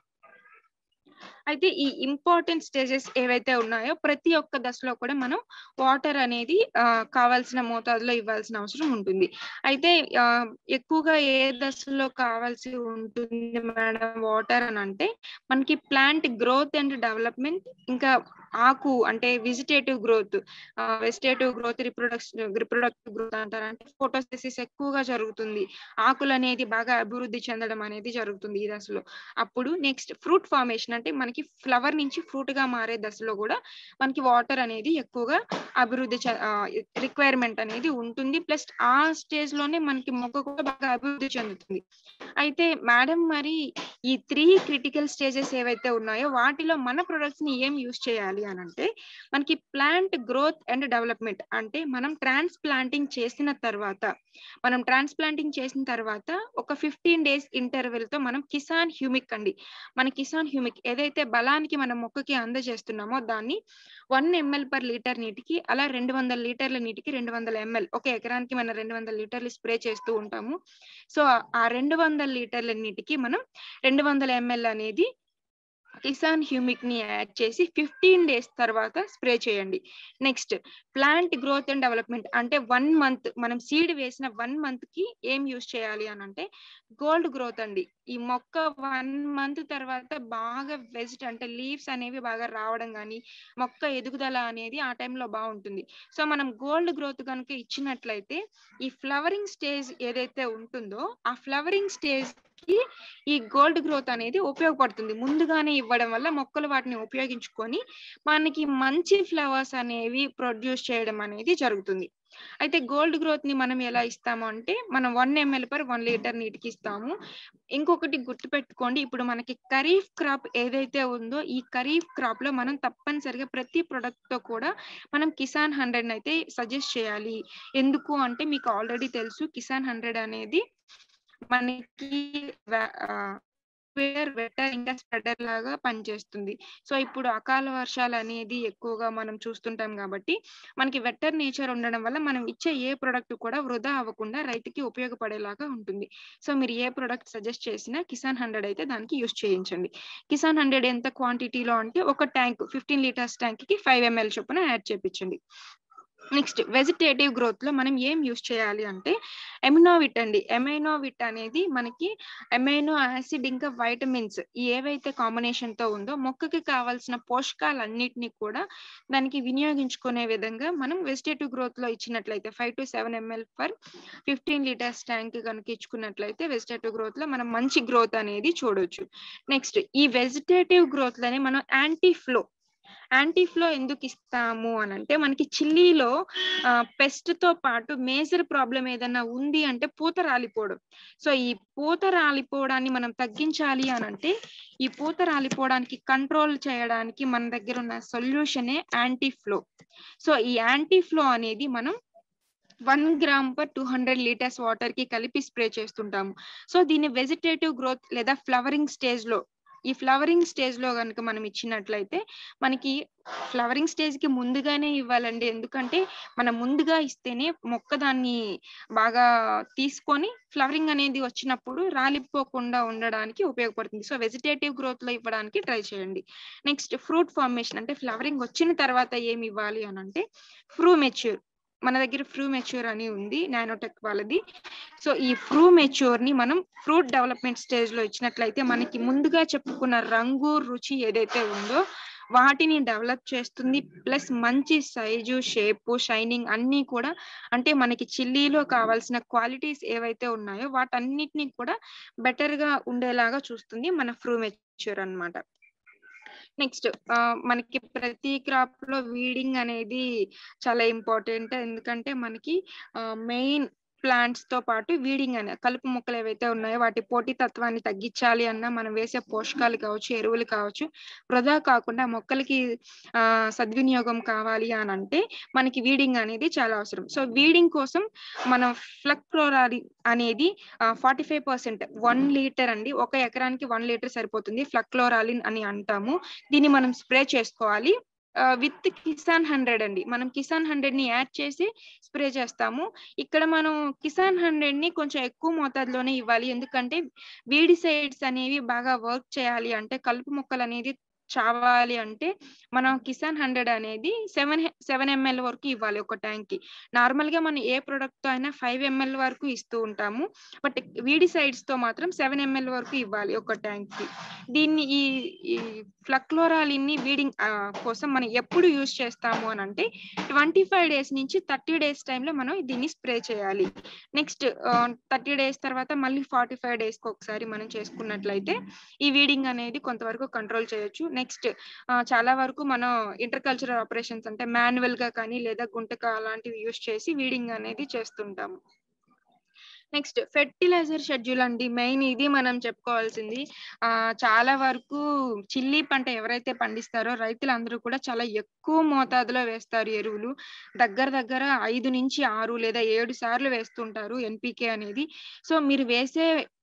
అయితే ఈ ఇంపార్టెంట్ స్టేజెస్ ఏవైతే ఉన్నాయో ప్రతి ఒక్క దశలో కూడా మనం వాటర్ అనేది కావాల్సిన మోతాదులో ఇవ్వాల్సిన అవసరం ఉంటుంది. అయితే ఎక్కువగా ఏ దశలో కావాల్సి ఉంటుంది మేడం వాటర్ అని అంటే మనకి ప్లాంట్ గ్రోత్ అండ్ డెవలప్మెంట్, ఇంకా ఆకు అంటే vegetative growth, vegetative growth reproduction reproductive growth అంటారు. అంటే ఫోటోసిన్థసిస్ ఎక్కువగా జరుగుతుంది, ఆకులు అనేది బాగా అభివృద్ధి చెందడం అనేది జరుగుతుంది ఈ దశలో. అప్పుడు నెక్స్ట్ ఫ్రూట్ ఫార్మేషన్ అంటే మనకి ఫ్లవర్ నుంచి ఫ్రూట్ గా మారే దశలో కూడా మనకి వాటర్ అనేది ఎక్కువగా అభివృద్ధి రిక్వైర్మెంట్ అనేది ఉంటుంది. ప్లస్ ఆ స్టేజ్ లోనే మనకి మొక్క కూడా బాగా అభివృద్ధి చెందుతుంది. అయితే మేడం మరి ఈ త్రీ క్రిటికల్ స్టేజెస్ ఏవైతే ఉన్నాయో వాటిలో మన ప్రొడక్ట్స్ ని ఏం యూజ్ చేయాలి అని అంటే మనకి ప్లాంట్ గ్రోత్ అండ్ డెవలప్మెంట్ అంటే మనం ట్రాన్స్ప్లాంటింగ్ చేసిన తర్వాత మనం ట్రాన్స్ప్లాంటింగ్ చేసిన తర్వాత ఒక ఫిఫ్టీన్ డేస్ ఇంటర్వెల్ తో మనం కిసాన్ హ్యూమిక్ అండి మన కిసాన్ హ్యూమిక్ ఏదైతే బలానికి మనం మొక్కకి అందజేస్తున్నామో దాన్ని వన్ ఎంఎల్ పర్ లీటర్ నీటికి అలా రెండు వందల లీటర్ల నీటికి రెండు వందల ఎంఎల్ ఒక ఎకరానికి మనం రెండు వందల లీటర్లు స్ప్రే చేస్తూ ఉంటాము. సో ఆ రెండు వందల లీటర్ల నీటికి మనం రెండు వందల ఎంఎల్ అనేది కిసాన్ హ్యూమిక్ ని యాడ్ చేసి ఫిఫ్టీన్ డేస్ తర్వాత స్ప్రే చేయండి. Next plant growth and development అంటే వన్ మంత్ మనం సీడ్ వేసిన వన్ మంత్ కి ఏం యూజ్ చేయాలి అని అంటే గోల్డ్ గ్రోత్ అండి. ఈ మొక్క వన్ మంత్ తర్వాత బాగా వెజిట్ అంటే లీవ్స్ అనేవి బాగా రావడం కానీ మొక్క ఎదుగుదల అనేది ఆ టైంలో బాగుంటుంది. సో మనం గోల్డ్ గ్రోత్ కనుక ఇచ్చినట్లయితే ఈ ఫ్లవరింగ్ స్టేజ్ ఏదైతే ఉంటుందో ఆ ఫ్లవరింగ్ స్టేజ్ కి ఈ గోల్డ్ గ్రోత్ అనేది ఉపయోగపడుతుంది. ముందుగానే ఇవ్వడం వల్ల మొక్కలు వాటిని ఉపయోగించుకొని మనకి మంచి ఫ్లవర్స్ అనేవి ప్రొడ్యూస్ చేయడం అనేది జరుగుతుంది. అయితే గోల్డ్ గ్రోత్ ని మనం ఎలా ఇస్తాము అంటే మనం one ML per one litre నీటికి ఇస్తాము. ఇంకొకటి గుర్తుపెట్టుకోండి, ఇప్పుడు మనకి ఖరీఫ్ క్రాప్ ఏదైతే ఉందో ఈ ఖరీఫ్ క్రాప్ లో మనం తప్పనిసరిగా ప్రతి ప్రొడక్ట్ తో కూడా మనం కిసాన్ హండ్రెడ్ అయితే సజెస్ట్ చేయాలి. ఎందుకు అంటే మీకు ఆల్రెడీ తెలుసు కిసాన్ హండ్రెడ్ అనేది మనకి వెటర్ ఇంకా స్ప్రెడర్ లాగా పనిచేస్తుంది. సో ఇప్పుడు అకాల వర్షాలు అనేది ఎక్కువగా మనం చూస్తుంటాం కాబట్టి మనకి వెటర్ నేచర్ ఉండడం వల్ల మనం ఇచ్చే ఏ ప్రొడక్ట్ కూడా వృధా అవ్వకుండా రైతుకి ఉపయోగపడేలాగా ఉంటుంది. సో మీరు ఏ ప్రొడక్ట్ సజెస్ట్ చేసినా కిసాన్ హండ్రెడ్ అయితే దానికి యూజ్ చేయించండి. కిసాన్ హండ్రెడ్ ఎంత క్వాంటిటీలో అంటే ఒక ట్యాంక్ ఫిఫ్టీన్ లీటర్స్ ట్యాంక్ కి ఫైవ్ ఎంఎల్ చొప్పున యాడ్ చేయించండి. నెక్స్ట్ వెజిటేటివ్ గ్రోత్ లో మనం ఏం యూస్ చేయాలి అంటే ఎమినోవిట్ అండి. ఎమైనోవిట్ అనేది మనకి ఎమైనో యాసిడ్ ఇంకా వైటమిన్స్ ఏవైతే కాంబినేషన్ తో ఉందో మొక్కకి కావాల్సిన పోషకాలన్నిటిని కూడా దానికి వినియోగించుకునే విధంగా మనం వెజిటేటివ్ గ్రోత్ లో ఇచ్చినట్లయితే five to seven ML per fifteen litres tank కనుక ఇచ్చుకున్నట్లయితే వెజిటేటివ్ గ్రోత్ లో మనం మంచి గ్రోత్ అనేది చూడొచ్చు. నెక్స్ట్ ఈ వెజిటేటివ్ గ్రోత్ లోనే మనం యాంటీ ఫ్లో యాంటీ ఫ్లో ఎందుకు ఇస్తాము అని అంటే మనకి చిల్లీలో పెస్ట్ తో పాటు మేజర్ ప్రాబ్లం ఏదైనా ఉంది అంటే పూత రాలిపోవడం. సో ఈ పూత రాలిపోవడాన్ని మనం తగ్గించాలి అని అంటే ఈ పూత రాలిపోవడానికి కంట్రోల్ చేయడానికి మన దగ్గర ఉన్న సొల్యూషనే యాంటీ ఫ్లో. సో ఈ యాంటీ ఫ్లో అనేది మనం one gram per two hundred litres water కి కలిపి స్ప్రే చేస్తుంటాము. సో దీన్ని వెజిటేటివ్ గ్రోత్ లేదా ఫ్లవరింగ్ స్టేజ్ లో ఈ ఫ్లవరింగ్ స్టేజ్ లో కనుక మనం ఇచ్చినట్లయితే మనకి ఫ్లవరింగ్ స్టేజ్ కి ముందుగానే ఇవ్వాలండి. ఎందుకంటే మనం ముందుగా ఇస్తేనే మొక్క దాన్ని బాగా తీసుకొని ఫ్లవరింగ్ అనేది వచ్చినప్పుడు రాలిపోకుండా ఉండడానికి ఉపయోగపడుతుంది. సో వెజిటేటివ్ గ్రోత్ లో ఇవ్వడానికి ట్రై చేయండి. నెక్స్ట్ ఫ్రూట్ ఫార్మేషన్ అంటే ఫ్లవరింగ్ వచ్చిన తర్వాత ఏమి ఇవ్వాలి అని అంటే ఫ్రూ మెచ్యూర్. మన దగ్గర ఫ్రూ మెచ్యూర్ అని ఉంది నానోటెక్ వాళ్ళది. సో ఈ ఫ్రూ మెచ్యూర్ ని మనం ఫ్రూట్ డెవలప్మెంట్ స్టేజ్ లో ఇచ్చినట్లయితే మనకి ముందుగా చెప్పుకున్న రంగు రుచి ఏదైతే ఉందో వాటిని డెవలప్ చేస్తుంది. ప్లస్ మంచి సైజు షేప్ షైనింగ్ అన్ని కూడా అంటే మనకి చిల్లీలో కావాల్సిన క్వాలిటీస్ ఏవైతే ఉన్నాయో వాటన్నిటిని కూడా బెటర్ గా ఉండేలాగా చూస్తుంది మన ఫ్రూ మెచ్యూర్ అన్నమాట. నెక్స్ట్ మనకి ప్రతి క్రాప్ లో వీడింగ్ అనేది చాలా ఇంపార్టెంట్. ఎందుకంటే మనకి మెయిన్ ప్లాంట్స్ తో పాటు వీడింగ్ అనే కలుపు మొక్కలు ఏవైతే ఉన్నాయో వాటి పోటీ తత్వాన్ని తగ్గించాలి అన్నా మనం వేసే పోషకాలు కావచ్చు ఎరువులు కావచ్చు వృధా కాకుండా మొక్కలకి ఆ సద్వినియోగం కావాలి అని అంటే మనకి వీడింగ్ అనేది చాలా అవసరం. సో వీడింగ్ కోసం మనం ఫ్లక్లోరాలి అనేది forty five percent one litre అండి, ఒక ఎకరానికి వన్ లీటర్ సరిపోతుంది. ఫ్లక్లోరాలిన్ అని అంటాము. దీన్ని మనం స్ప్రే చేసుకోవాలి విత్ కిసాన్ హండ్రెడ్ అండి. మనం కిసాన్ హండ్రెడ్ ని యాడ్ చేసి స్ప్రే చేస్తాము. ఇక్కడ మనం కిసాన్ హండ్రెడ్ ని కొంచెం ఎక్కువ మోతాదులోనే ఇవ్వాలి. ఎందుకంటే వీడిసైడ్స్ అనేవి బాగా వర్క్ చేయాలి అంటే కలుపు మొక్కలు అనేది చావాలి అంటే మనం కిసాన్ హండ్రెడ్ అనేది సెవెన్ సెవెన్ ఎంఎల్ వరకు ఇవ్వాలి ఒక ట్యాంక్ కి. నార్మల్ గా మనం ఏ ప్రొడక్ట్ తో అయినా ఫైవ్ ఎంఎల్ వరకు ఇస్తూ ఉంటాము. బట్ వీడిసైడ్స్ తో మాత్రం సెవెన్ ఎంఎల్ వరకు ఇవ్వాలి ఒక ట్యాంక్ కి. దీన్ని ఈ ఫ్లక్లోరాలిన్ ని వీడింగ్ కోసం మనం ఎప్పుడు యూజ్ చేస్తాము అని అంటే ట్వంటీ ఫైవ్ డేస్ నుంచి థర్టీ డేస్ టైంలో మనం దీన్ని స్ప్రే చేయాలి. నెక్స్ట్ థర్టీ డేస్ తర్వాత మళ్ళీ ఫార్టీ ఫైవ్ డేస్ కి ఒకసారి మనం చేసుకున్నట్లయితే ఈ వీడింగ్ అనేది కొంతవరకు కంట్రోల్ చేయొచ్చు. నెక్స్ట్ చాలా వరకు మనం ఇంటర్ కల్చరల్ ఆపరేషన్స్ అంటే మాన్యువల్ గా కానీ లేదా గుంటక అలాంటివి యూజ్ చేసి వీడింగ్ అనేది చేస్తుంటాము. నెక్స్ట్ ఫెర్టిలైజర్ షెడ్యూల్ అండి. మెయిన్ ఇది మనం చెప్పుకోవాల్సింది. ఆ చాలా వరకు చిల్లీ పంట ఎవరైతే పండిస్తారో రైతులందరూ కూడా చాలా ఎక్కువ మోతాదులో వేస్తారు ఎరువులు. దగ్గర దగ్గర ఐదు నుంచి ఆరు లేదా ఏడు సార్లు వేస్తుంటారు ఎన్పికే అనేది. సో మీరు వేసే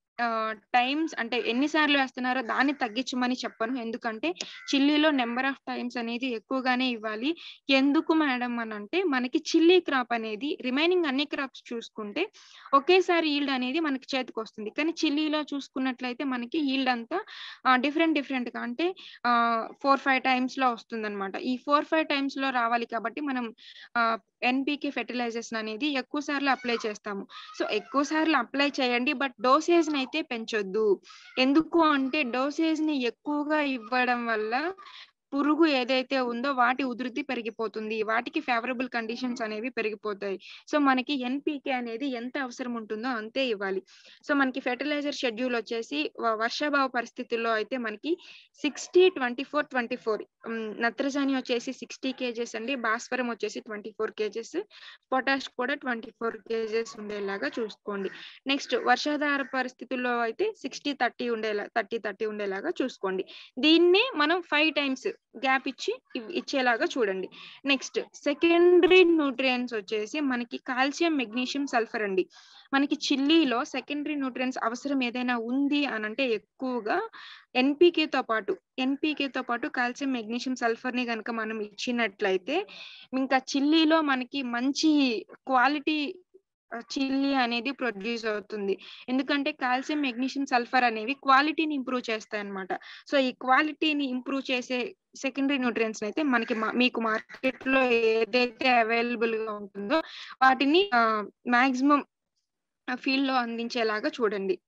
టైమ్స్ అంటే ఎన్నిసార్లు వేస్తున్నారో దాన్ని తగ్గించమని చెప్పను. ఎందుకంటే చిల్లీలో నెంబర్ ఆఫ్ టైమ్స్ అనేది ఎక్కువగానే ఇవ్వాలి. ఎందుకు మేడం అని అంటే మనకి చిల్లీ క్రాప్ అనేది రిమైనింగ్ అన్ని క్రాప్స్ చూసుకుంటే ఒకేసారి ఈల్డ్ అనేది మనకి చేతికి వస్తుంది. కానీ చిల్లీలో చూసుకున్నట్లయితే మనకి ఈల్డ్ అంతా డిఫరెంట్ డిఫరెంట్ గా అంటే ఫోర్ ఫైవ్ టైమ్స్ లో వస్తుంది అనమాట. ఈ ఫోర్ ఫైవ్ టైమ్స్ లో రావాలి కాబట్టి మనం ఎన్పికే ఫెర్టిలైజర్స్ అనేది ఎక్కువ సార్లు అప్లై చేస్తాము. సో ఎక్కువ సార్లు అప్లై చేయండి, బట్ డోసేజ్ ని అయితే పెంచొద్దు. ఎందుకు అంటే డోసేజ్ ని ఎక్కువగా ఇవ్వడం వల్ల పురుగు ఏదైతే ఉందో వాటి ఉధృతి పెరిగిపోతుంది, వాటికి ఫేవరబుల్ కండిషన్స్ అనేవి పెరిగిపోతాయి. సో మనకి ఎన్పికే అనేది ఎంత అవసరం ఉంటుందో అంతే ఇవ్వాలి. సో మనకి ఫెర్టిలైజర్ షెడ్యూల్ వచ్చేసి వర్షాభావ పరిస్థితుల్లో అయితే మనకి sixty twenty four twenty four నత్రజని వచ్చేసి సిక్స్టీ కేజెస్ అండి, భాస్వరం వచ్చేసి ట్వంటీ ఫోర్ కేజెస్, పొటాష్ కూడా ట్వంటీ ఫోర్ కేజెస్ ఉండేలాగా చూసుకోండి. నెక్స్ట్ వర్షాధార పరిస్థితుల్లో అయితే సిక్స్టీ థర్టీ ఉండేలా థర్టీ థర్టీ ఉండేలాగా చూసుకోండి. దీన్ని మనం ఫైవ్ టైమ్స్ గ్యాప్ ఇచ్చి ఇచ్చేలాగా చూడండి. నెక్స్ట్ సెకండరీ న్యూట్రియంట్స్ వచ్చేసి మనకి కాల్షియం మెగ్నీషియం సల్ఫర్ అండి. మనకి చిల్లీలో సెకండరీ న్యూట్రియంట్స్ అవసరం ఏదైనా ఉంది అని అంటే ఎక్కువగా ఎన్పికేతో పాటు ఎన్పికేతో పాటు కాల్షియం మెగ్నీషియం సల్ఫర్ ని కనుక మనం ఇచ్చినట్లయితే ఇంకా చిల్లీలో మనకి మంచి క్వాలిటీ చిల్లీ అనేది ప్రొడ్యూస్ అవుతుంది. ఎందుకంటే కాల్షియం, మెగ్నీషియం, సల్ఫర్ అనేవి క్వాలిటీని ఇంప్రూవ్ చేస్తాయన్నమాట. సో ఈ క్వాలిటీని ఇంప్రూవ్ చేసే సెకండరీ న్యూట్రియంట్స్ అయితే మనకి మీకు మార్కెట్ లో ఏదైతే అవైలబుల్ గా ఉంటుందో వాటిని మాక్సిమం ఫీల్డ్ లో అందించేలాగా చూడండి.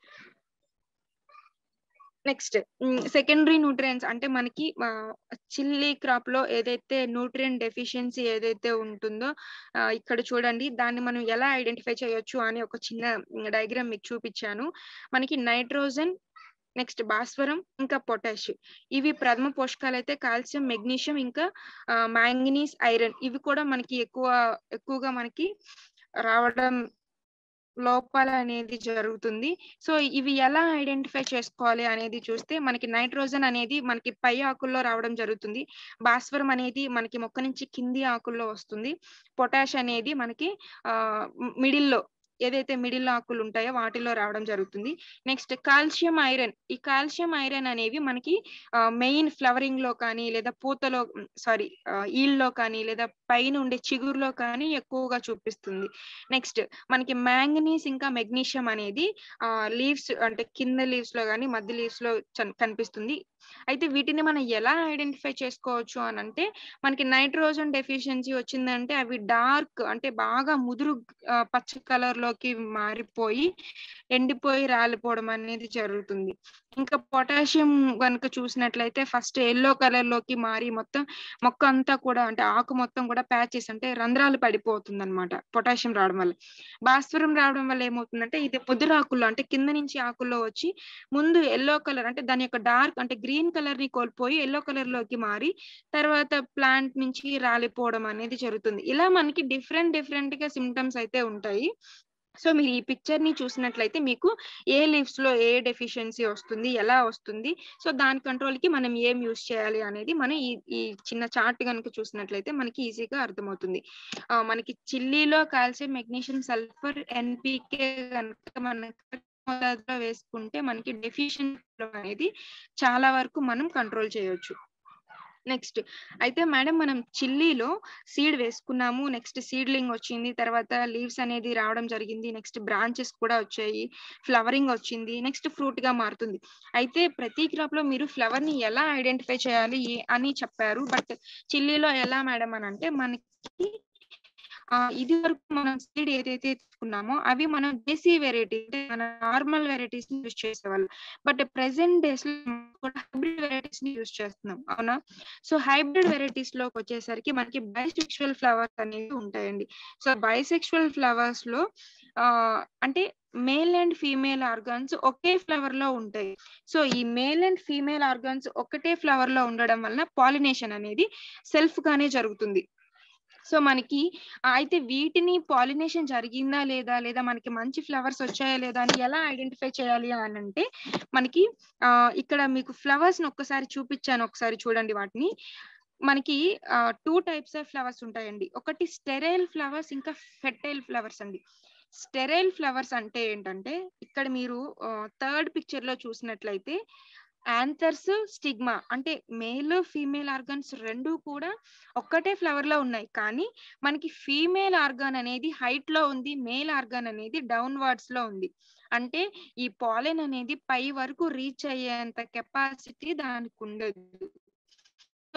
నెక్స్ట్ సెకండరీ న్యూట్రియంట్స్ అంటే మనకి చిల్లీ క్రాప్ లో ఏదైతే న్యూట్రియం డెఫిషియన్సీ ఏదైతే ఉంటుందో ఇక్కడ చూడండి, దాన్ని మనం ఎలా ఐడెంటిఫై చేయొచ్చు అని ఒక చిన్న డయాగ్రామ్ మీకు చూపించాను. మనకి నైట్రోజన్, నెక్స్ట్ భాస్వరం, ఇంకా పొటాష్, ఇవి ప్రథమ పోషకాలు అయితే కాల్షియం, మెగ్నీషియం, ఇంకా మ్యాంగనీస్, ఐరన్ ఇవి కూడా మనకి ఎక్కువ ఎక్కువగా మనకి రావడం లోపాల అనేది జరుగుతుంది. సో ఇవి ఎలా ఐడెంటిఫై చేసుకోవాలి అనేది చూస్తే మనకి నైట్రోజన్ అనేది మనకి పై ఆకుల్లో రావడం జరుగుతుంది. భాస్వరం అనేది మనకి మొక్క నుంచి కింది ఆకుల్లో వస్తుంది. పొటాష్ అనేది మనకి ఆ మిడిల్లో ఏదైతే మిడిల్ ఆకులు ఉంటాయో వాటిలో రావడం జరుగుతుంది. నెక్స్ట్ కాల్షియం, ఐరన్, ఈ కాల్షియం, ఐరన్ అనేవి మనకి మెయిన్ ఫ్లవరింగ్ లో కానీ లేదా పూతలో సారీ ఈల్ లో కానీ లేదా పైన ఉండే చిగురులో కానీ ఎక్కువగా చూపిస్తుంది. నెక్స్ట్ మనకి మ్యాంగనీస్ ఇంకా మెగ్నీషియం అనేది ఆ లీవ్స్ అంటే కింద లీవ్స్ లో కానీ మధ్య లీవ్స్ లో కనిపిస్తుంది. అయితే వీటిని మనం ఎలా ఐడెంటిఫై చేసుకోవచ్చు అని అంటే మనకి నైట్రోజన్ డెఫిషియన్సీ వచ్చిందంటే అవి డార్క్ అంటే బాగా ముదురు పచ్చ కలర్ లోకి మారిపోయి ఎండిపోయి రాలిపోవడం అనేది జరుగుతుంది. ఇంకా పొటాషియం కనుక చూసినట్లయితే ఫస్ట్ ఎల్లో కలర్ లోకి మారి మొత్తం మొక్క అంతా కూడా అంటే ఆకు మొత్తం కూడా ప్యాచెస్ అంటే రంధ్రాలు పడిపోతుంది అనమాట పొటాషియం రావడం వల్ల. భాస్వరం రావడం వల్ల ఏమవుతుందంటే ఇది ముదురు ఆకుల్లో అంటే కింద నుంచి ఆకుల్లో వచ్చి ముందు ఎల్లో కలర్ అంటే దాని యొక్క డార్క్ అంటే గ్రీన్ కలర్ ని కోల్పోయి ఎల్లో కలర్ లోకి మారి తర్వాత ప్లాంట్ నుంచి రాలిపోవడం అనేది జరుగుతుంది. ఇలా మనకి డిఫరెంట్ డిఫరెంట్ గా సిమ్టమ్స్ అయితే ఉంటాయి. సో మీరు ఈ పిక్చర్ ని చూసినట్లయితే మీకు ఏ లీవ్స్ లో ఏ డెఫిషియన్సీ వస్తుంది, ఎలా వస్తుంది, సో దాని కంట్రోల్ కి మనం ఏం యూజ్ చేయాలి అనేది మనం ఈ ఈ చిన్న చార్ట్ కనుక చూసినట్లయితే మనకి ఈజీగా అర్థమవుతుంది. ఆ మనకి చిల్లీలో కాల్షియం, మెగ్నీషియం, సల్ఫర్, ఎన్పికే కనుక మనకి వేసుకుంటే మనకి డెఫిషియన్సీ అనేది చాలా వరకు మనం కంట్రోల్ చేయొచ్చు. నెక్స్ట్ అయితే మేడం మనం చిల్లీలో సీడ్ వేసుకున్నాము, నెక్స్ట్ సీడ్లింగ్ వచ్చింది, తర్వాత లీవ్స్ అనేది రావడం జరిగింది, నెక్స్ట్ బ్రాంచెస్ కూడా వచ్చాయి, ఫ్లవరింగ్ వచ్చింది, నెక్స్ట్ ఫ్రూట్ గా మారుతుంది. అయితే ప్రతి క్రాప్ లో మీరు ఫ్లవర్ ని ఎలా ఐడెంటిఫై చేయాలి అని చెప్పారు. బట్ చిల్లీలో ఎలా మేడం అని అంటే మనకి ఆ ఇది వరకు మనం సీడ్ ఏదైతే తీసుకున్నామో అవి మనం దేశీ వెరైటీ అంటే మన నార్మల్ వెరైటీస్ ని యూజ్ చేసేవాళ్ళం. బట్ ప్రెసెంట్ డేస్ లో కూడా హైబ్రిడ్ వెరైటీస్ ని యూజ్ చేస్తున్నాం, అవునా? సో హైబ్రిడ్ వెరైటీస్ లోకి వచ్చేసరికి మనకి బైసెక్షువల్ ఫ్లవర్స్ అనేవి ఉంటాయండి. సో బైసెక్షువల్ ఫ్లవర్స్ లో ఆ అంటే మేల్ అండ్ ఫీమేల్ ఆర్గాన్స్ ఒకే ఫ్లవర్ లో ఉంటాయి. సో ఈ మేల్ అండ్ ఫీమేల్ ఆర్గాన్స్ ఒకటే ఫ్లవర్ లో ఉండడం వలన పాలినేషన్ అనేది సెల్ఫ్ గానే జరుగుతుంది. సో మనకి అయితే వీటిని పాలినేషన్ జరిగిందా లేదా లేదా మనకి మంచి ఫ్లవర్స్ వచ్చాయా లేదా అని ఎలా ఐడెంటిఫై చేయాలి అని అంటే మనకి ఆ ఇక్కడ మీకు ఫ్లవర్స్ ని ఒక్కసారి చూపించాను, ఒకసారి చూడండి. వాటిని మనకి టూ టైప్స్ ఆఫ్ ఫ్లవర్స్ ఉంటాయండి. ఒకటి స్టెరైల్ ఫ్లవర్స్, ఇంకా ఫెర్టైల్ ఫ్లవర్స్ అండి. స్టెరైల్ ఫ్లవర్స్ అంటే ఏంటంటే ఇక్కడ మీరు థర్డ్ పిక్చర్ లో చూసినట్లయితే యాంథర్స్, స్టిగ్మా అంటే మేల్ ఫీమేల్ ఆర్గాన్స్ రెండు కూడా ఒక్కటే ఫ్లవర్ లో ఉన్నాయి, కానీ మనకి ఫీమేల్ ఆర్గాన్ అనేది హైట్ లో ఉంది, మేల్ ఆర్గాన్ అనేది డౌన్ వర్డ్స్ లో ఉంది. అంటే ఈ పాలెన్ అనేది పై వరకు రీచ్ అయ్యేంత కెపాసిటీ దానికి ఉండదు. సో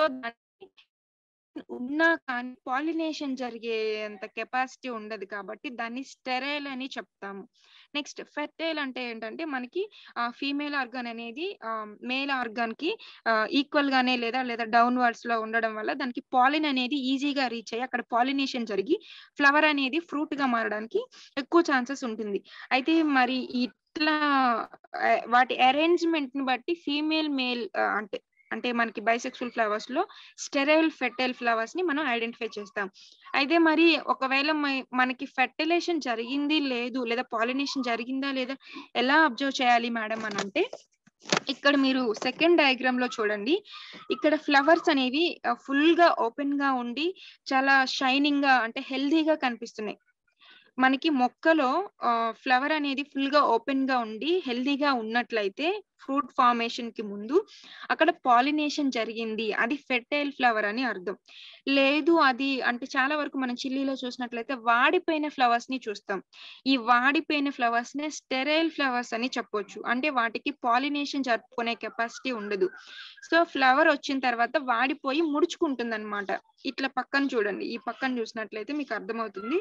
ఉన్నా కానీ పాలినేషన్ జరిగేంత కెపాసిటీ ఉండదు కాబట్టి దాన్ని స్టెరైల్ అని చెప్తాము. నెక్స్ట్ ఫెర్టైల్ అంటే ఏంటంటే మనకి ఫీమేల్ ఆర్గాన్ అనేది మేల్ ఆర్గాన్ కి ఈక్వల్ గానే లేదా లేదా డౌన్ వర్డ్స్ లో ఉండడం వల్ల దానికి పాలిన్ అనేది ఈజీగా రీచ్ అయ్యి అక్కడ పాలినేషన్ జరిగి ఫ్లవర్ అనేది ఫ్రూట్ గా మారడానికి ఎక్కువ ఛాన్సెస్ ఉంటుంది. అయితే మరి ఇట్లా వాటి అరేంజ్మెంట్ ని బట్టి ఫీమేల్ మేల్ అంటే అంటే మనకి బైసెక్షువల్ ఫ్లవర్స్ లో స్టెరైల్, ఫెర్టైల్ ఫ్లవర్స్ ని మనం ఐడెంటిఫై చేస్తాం. అయితే మరి ఒకవేళ మనకి ఫెర్టిలైజేషన్ జరిగింది లేదు లేదా పాలినేషన్ జరిగిందా లేదా ఎలా అబ్జర్వ్ చేయాలి మేడం అని అంటే ఇక్కడ మీరు సెకండ్ డయాగ్రామ్ లో చూడండి. ఇక్కడ ఫ్లవర్స్ అనేవి ఫుల్ గా ఓపెన్ గా ఉండి చాలా షైనింగ్ గా అంటే హెల్దీగా కనిపిస్తున్నాయి. మనకి మొక్కలో ఆహ్, ఫ్లవర్ అనేది ఫుల్‌గా ఓపెన్‌గా ఉండి హెల్తీగా ఉన్నట్లయితే ఫ్రూట్ ఫార్మేషన్‌కి ముందు అక్కడ పాలినేషన్ జరిగింది. అది ఫెర్టైల్ ఫ్లవర్ అని అర్థం. లేదు అది అంటే చాలా వరకు మనం చిల్లీలో చూసినట్లయితే వాడిపోయిన ఫ్లవర్స్‌ని చూస్తాం. ఈ వాడిపోయిన ఫ్లవర్స్‌నే స్టెరైల్ ఫ్లవర్స్ అని చెప్పొచ్చు. అంటే వాటికి పాలినేషన్ జరుపుకునే కెపాసిటీ ఉండదు. సో, ఫ్లవర్ వచ్చిన తర్వాత వాడిపోయి ముడుచుకుంటుందన్నమాట. ఇట్లా పక్కన చూడండి. ఈ పక్కన చూసినట్లయితే మీకు అర్థమవుతుంది.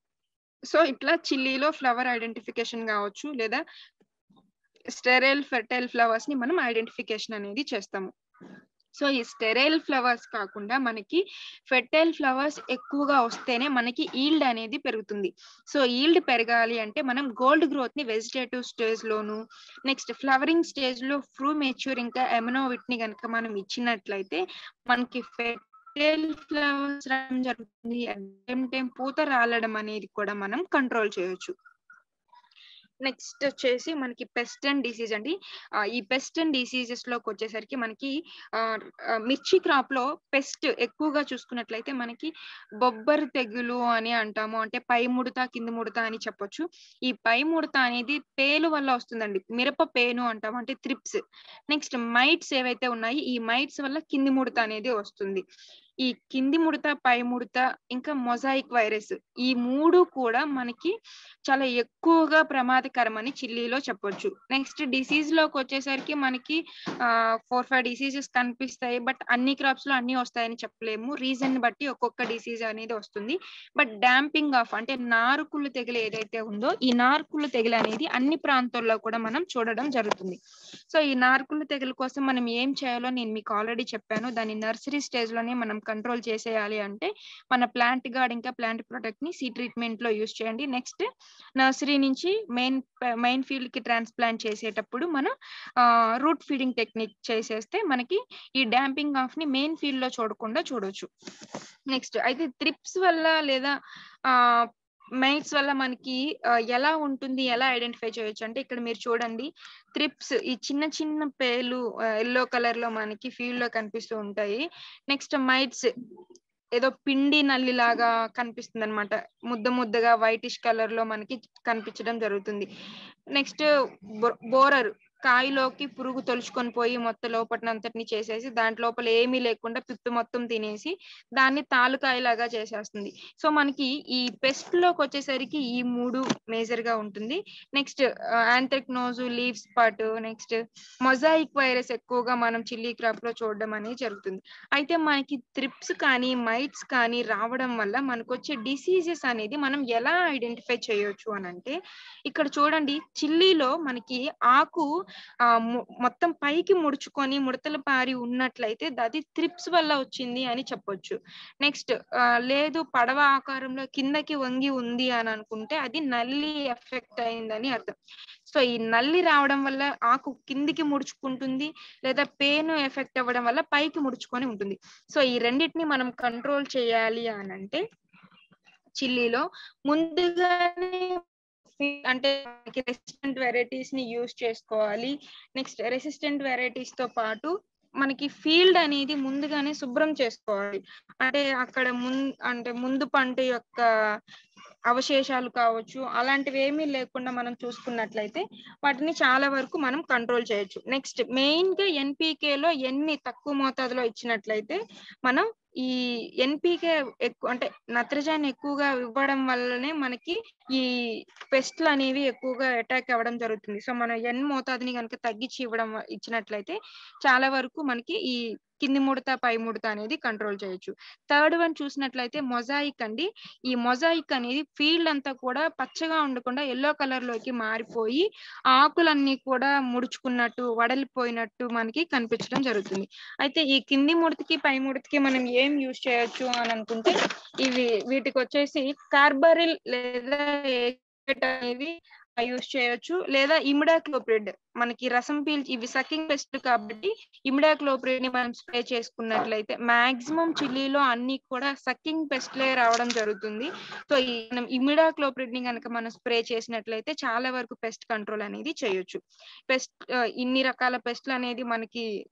సో, ఇట్లా చిల్లీలో ఫ్లవర్ ఐడెంటిఫికేషన్ గావచ్చు, లేదా స్టెరైల్, ఫెర్టైల్ ఫ్లవర్స్‌ని మనం ఐడెంటిఫికేషన్ అనేది చేస్తాము. సో, ఈ స్టెరైల్ ఫ్లవర్స్ కాకుండా మనకి ఫెర్టైల్ ఫ్లవర్స్ ఎక్కువగా వస్తేనే మనకి ఈల్డ్ అనేది పెరుగుతుంది. సో, ఈల్డ్ పెరగాలి అంటే మనం గోల్డ్ గ్రోత్‌ని వెజిటేటివ్ స్టేజ్‌లోను, నెక్స్ట్ ఫ్లవరింగ్ స్టేజ్‌లో ఫ్రూ మెచ్యూర్ ఇంకా ఎమనోవిట్‌ని గనక మనం ఇచ్చినట్లయితే మనకి ఫెర్టైల్ ఫ్లవర్స్ రావడం జరుగుతుంది. అట్ ద సేమ్ టైమ్ పూత రాలడం అనేది కూడా మనం కంట్రోల్ చేయొచ్చు. నెక్స్ట్ వచ్చేసి మనకి పెస్ట్ అండ్ డిసీజ్ అండి. ఆహ్, ఈ పెస్ట్ అండ్ డిసీజెస్‌లోకొచ్చేసరికి మనకి ఆహ్, ఆహ్, మిర్చి క్రాప్‌లో పెస్ట్ ఎక్కువగా చూసుకున్నట్లయితే మనకి బొబ్బర తెగులు అని అంటాము. అంటే పై ముడత, కింది ముడత అని చెప్పొచ్చు. ఈ పై ముడత అనేది పేలు వల్ల వస్తుందండి. మిరప పేను అంటాము. అంటే త్రిప్స్. నెక్స్ట్ మైట్స్ ఏవైతే ఉన్నాయో ఈ మైట్స్ వల్ల కింది ముడత అనేది వస్తుంది. ఈ కింది ముడత, పై ముడత ఇంకా మొజాయిక్ వైరస్ ఈ మూడు కూడా మనకి చాలా ఎక్కువగా ప్రమాదకరమని చిల్లీలో చెప్పొచ్చు. నెక్స్ట్ డిసీజ్‌లోకొచ్చేసరికి మనకి ఆహ్, నాలుగు, ఐదు డిసీజెస్ కనిపిస్తాయి. బట్ అన్ని క్రాప్స్‌లో అన్నీ వస్తాయని చెప్పలేము. రీజన్‌ని బట్టి ఒక్కొక్క డిసీజ్ అనేది వస్తుంది. బట్ డాంపింగ్ ఆఫ్ అంటే నారుకుళ్ళు తెగులు ఏదైతే ఉందో ఈ నారుకుళ్ళు తెగులు అనేది అన్ని ప్రాంతాల్లో కూడా మనం చూడడం జరుగుతుంది. సో, ఈ నారుకుళ్ళు తెగులు కోసం మనం ఏం చేయాలో నేను మీకు ఆల్రెడీ చెప్పాను. దాన్ని నర్సరీ స్టేజ్‌లోనే మనం కంట్రోల్ చేసేయాలి అంటే మన ప్లాంట్ గార్డ్ ఇంకా ప్లాంట్ ప్రొటెక్ట్‌ని సీ ట్రీట్మెంట్‌లో యూజ్ చేయండి. నెక్స్ట్ నర్సరీ నుంచి మెయిన్ మెయిన్ ఫీల్డ్ కి ట్రాన్స్ప్లాంట్ చేసేటప్పుడు మనం రూట్ ఫీడింగ్ టెక్నిక్ చేసేస్తే మనకి ఈ డాంపింగ్ ఆఫ్ ని మెయిన్ ఫీల్డ్ లో చూడకుండా చూడొచ్చు. నెక్స్ట్ అయితే త్రిప్స్ వల్ల లేదా మైట్స్ వల్ల మనకి ఎలా ఉంటుంది, ఎలా ఐడెంటిఫై చేయొచ్చు అంటే ఇక్కడ మీరు చూడండి త్రిప్స్ ఈ చిన్న చిన్న పేలు ఎల్లో కలర్ లో మనకి ఫీల్డ్ లో కనిపిస్తూ ఉంటాయి. నెక్స్ట్ మైట్స్ ఏదో పిండి నల్లి లాగా కనిపిస్తుంది అనమాట. ముద్ద ముద్దగా వైటిష్ కలర్ లో మనకి కనిపించడం జరుగుతుంది. నెక్స్ట్ బోరర్ కాయలోకి పురుగు తొలుచుకొని పోయి మొత్తం లోపటినంతటిని చేసేసి దాంట్ లోపల ఏమీ లేకుండా పిప్పి మొత్తం తినేసి దాన్ని తాలుకాయలాగా చేసేస్తుంది. సో మనకి ఈ పెస్ట్ లోకి వచ్చేసరికి ఈ మూడు మేజర్ గా ఉంటుంది. Next anthracnose, leaf spot, next mosaic virus ఎక్కువగా మనం చిల్లీ క్రాప్ లో చూడడం అనేది జరుగుతుంది. అయితే మనకి త్రిప్స్ కానీ మైట్స్ కానీ రావడం వల్ల మనకు వచ్చే డిసీజెస్ అనేది మనం ఎలా ఐడెంటిఫై చేయొచ్చు అని అంటే ఇక్కడ చూడండి చిల్లీలో మనకి ఆకు ఆ మొత్తం పైకి ముడుచుకొని ముడతలు పారి ఉన్నట్లయితే అది త్రిప్స్ వల్ల వచ్చింది అని చెప్పొచ్చు. నెక్స్ట్ లేదు పడవ ఆకారంలో కిందకి వంగి ఉంది అని అనుకుంటే అది నల్లి ఎఫెక్ట్ అయిందని అర్థం. సో ఈ నల్లి రావడం వల్ల ఆకు కిందికి ముడుచుకుంటుంది, లేదా పేను ఎఫెక్ట్ అవ్వడం వల్ల పైకి ముడుచుకొని ఉంటుంది. సో ఈ రెండింటిని మనం కంట్రోల్ చేయాలి అని అంటే చిల్లీలో ముందుగానే అంటే రెసిస్టెంట్ వెరైటీస్ ని యూజ్ చేసుకోవాలి. నెక్స్ట్ రెసిస్టెంట్ వెరైటీస్ తో పాటు మనకి ఫీల్డ్ అనేది ముందుగానే శుభ్రం చేసుకోవాలి. అంటే అక్కడ ముం అంటే ముందు పంట యొక్క అవశేషాలు కావచ్చు అలాంటివి ఏమీ లేకుండా మనం చూసుకున్నట్లయితే వాటిని చాలా వరకు మనం కంట్రోల్ చేయొచ్చు. నెక్స్ట్ మెయిన్ గా ఎన్పికేలో ఎన్ని తక్కువ మోతాదులో ఇచ్చినట్లయితే మనం ఈ ఎన్పికే ఎక్కువ అంటే నత్రజని ఎక్కువగా ఇవ్వడం వల్లనే మనకి ఈ పెస్ట్లు అనేవి ఎక్కువగా అటాక్ అవ్వడం జరుగుతుంది. సో మనం ఎన్ మోతాదుని కనుక తగ్గించి ఇవ్వడం ఇచ్చినట్లయితే చాలా వరకు మనకి ఈ కింది ముడత, పై ముడత అనేది కంట్రోల్ చేయొచ్చు. థర్డ్ వన్ చూసినట్లయితే మొజాయిక్ అండి. ఈ మొజాయిక్ అనేది ఫీల్డ్ అంతా కూడా పచ్చగా ఉండకుండా ఎల్లో కలర్ లోకి మారిపోయి ఆకులన్నీ కూడా ముడుచుకున్నట్టు, వడలిపోయినట్టు మనకి కనిపించడం జరుగుతుంది. అయితే ఈ కింది ముడతకి, పై ముడతకి మనం ఏం యూజ్ చేయొచ్చు అని అనుకుంటే ఇవి వీటికి వచ్చేసి కార్బరిల్ లేదా అనేది యూజ్ చేయొచ్చు, లేదా ఇమిడాక్లోప్రిడ్ మనకి రసం పీల్చి ఇవి సకింగ్ పెస్ట్ కాబట్టి ఇమిడాక్లోప్రిడ్ ని మనం స్ప్రే చేసుకున్నట్లయితే మాక్సిమం చిల్లీలో అన్ని కూడా సకింగ్ పెస్ట్లే రావడం జరుగుతుంది. సో ఈ మనం ఇమిడాక్లోప్రిడ్ ని కనుక మనం స్ప్రే చేసినట్లయితే చాలా వరకు పెస్ట్ కంట్రోల్ అనేది చేయొచ్చు. పెస్ట్ ఇన్ని రకాల పెస్ట్లు అనేది మనకి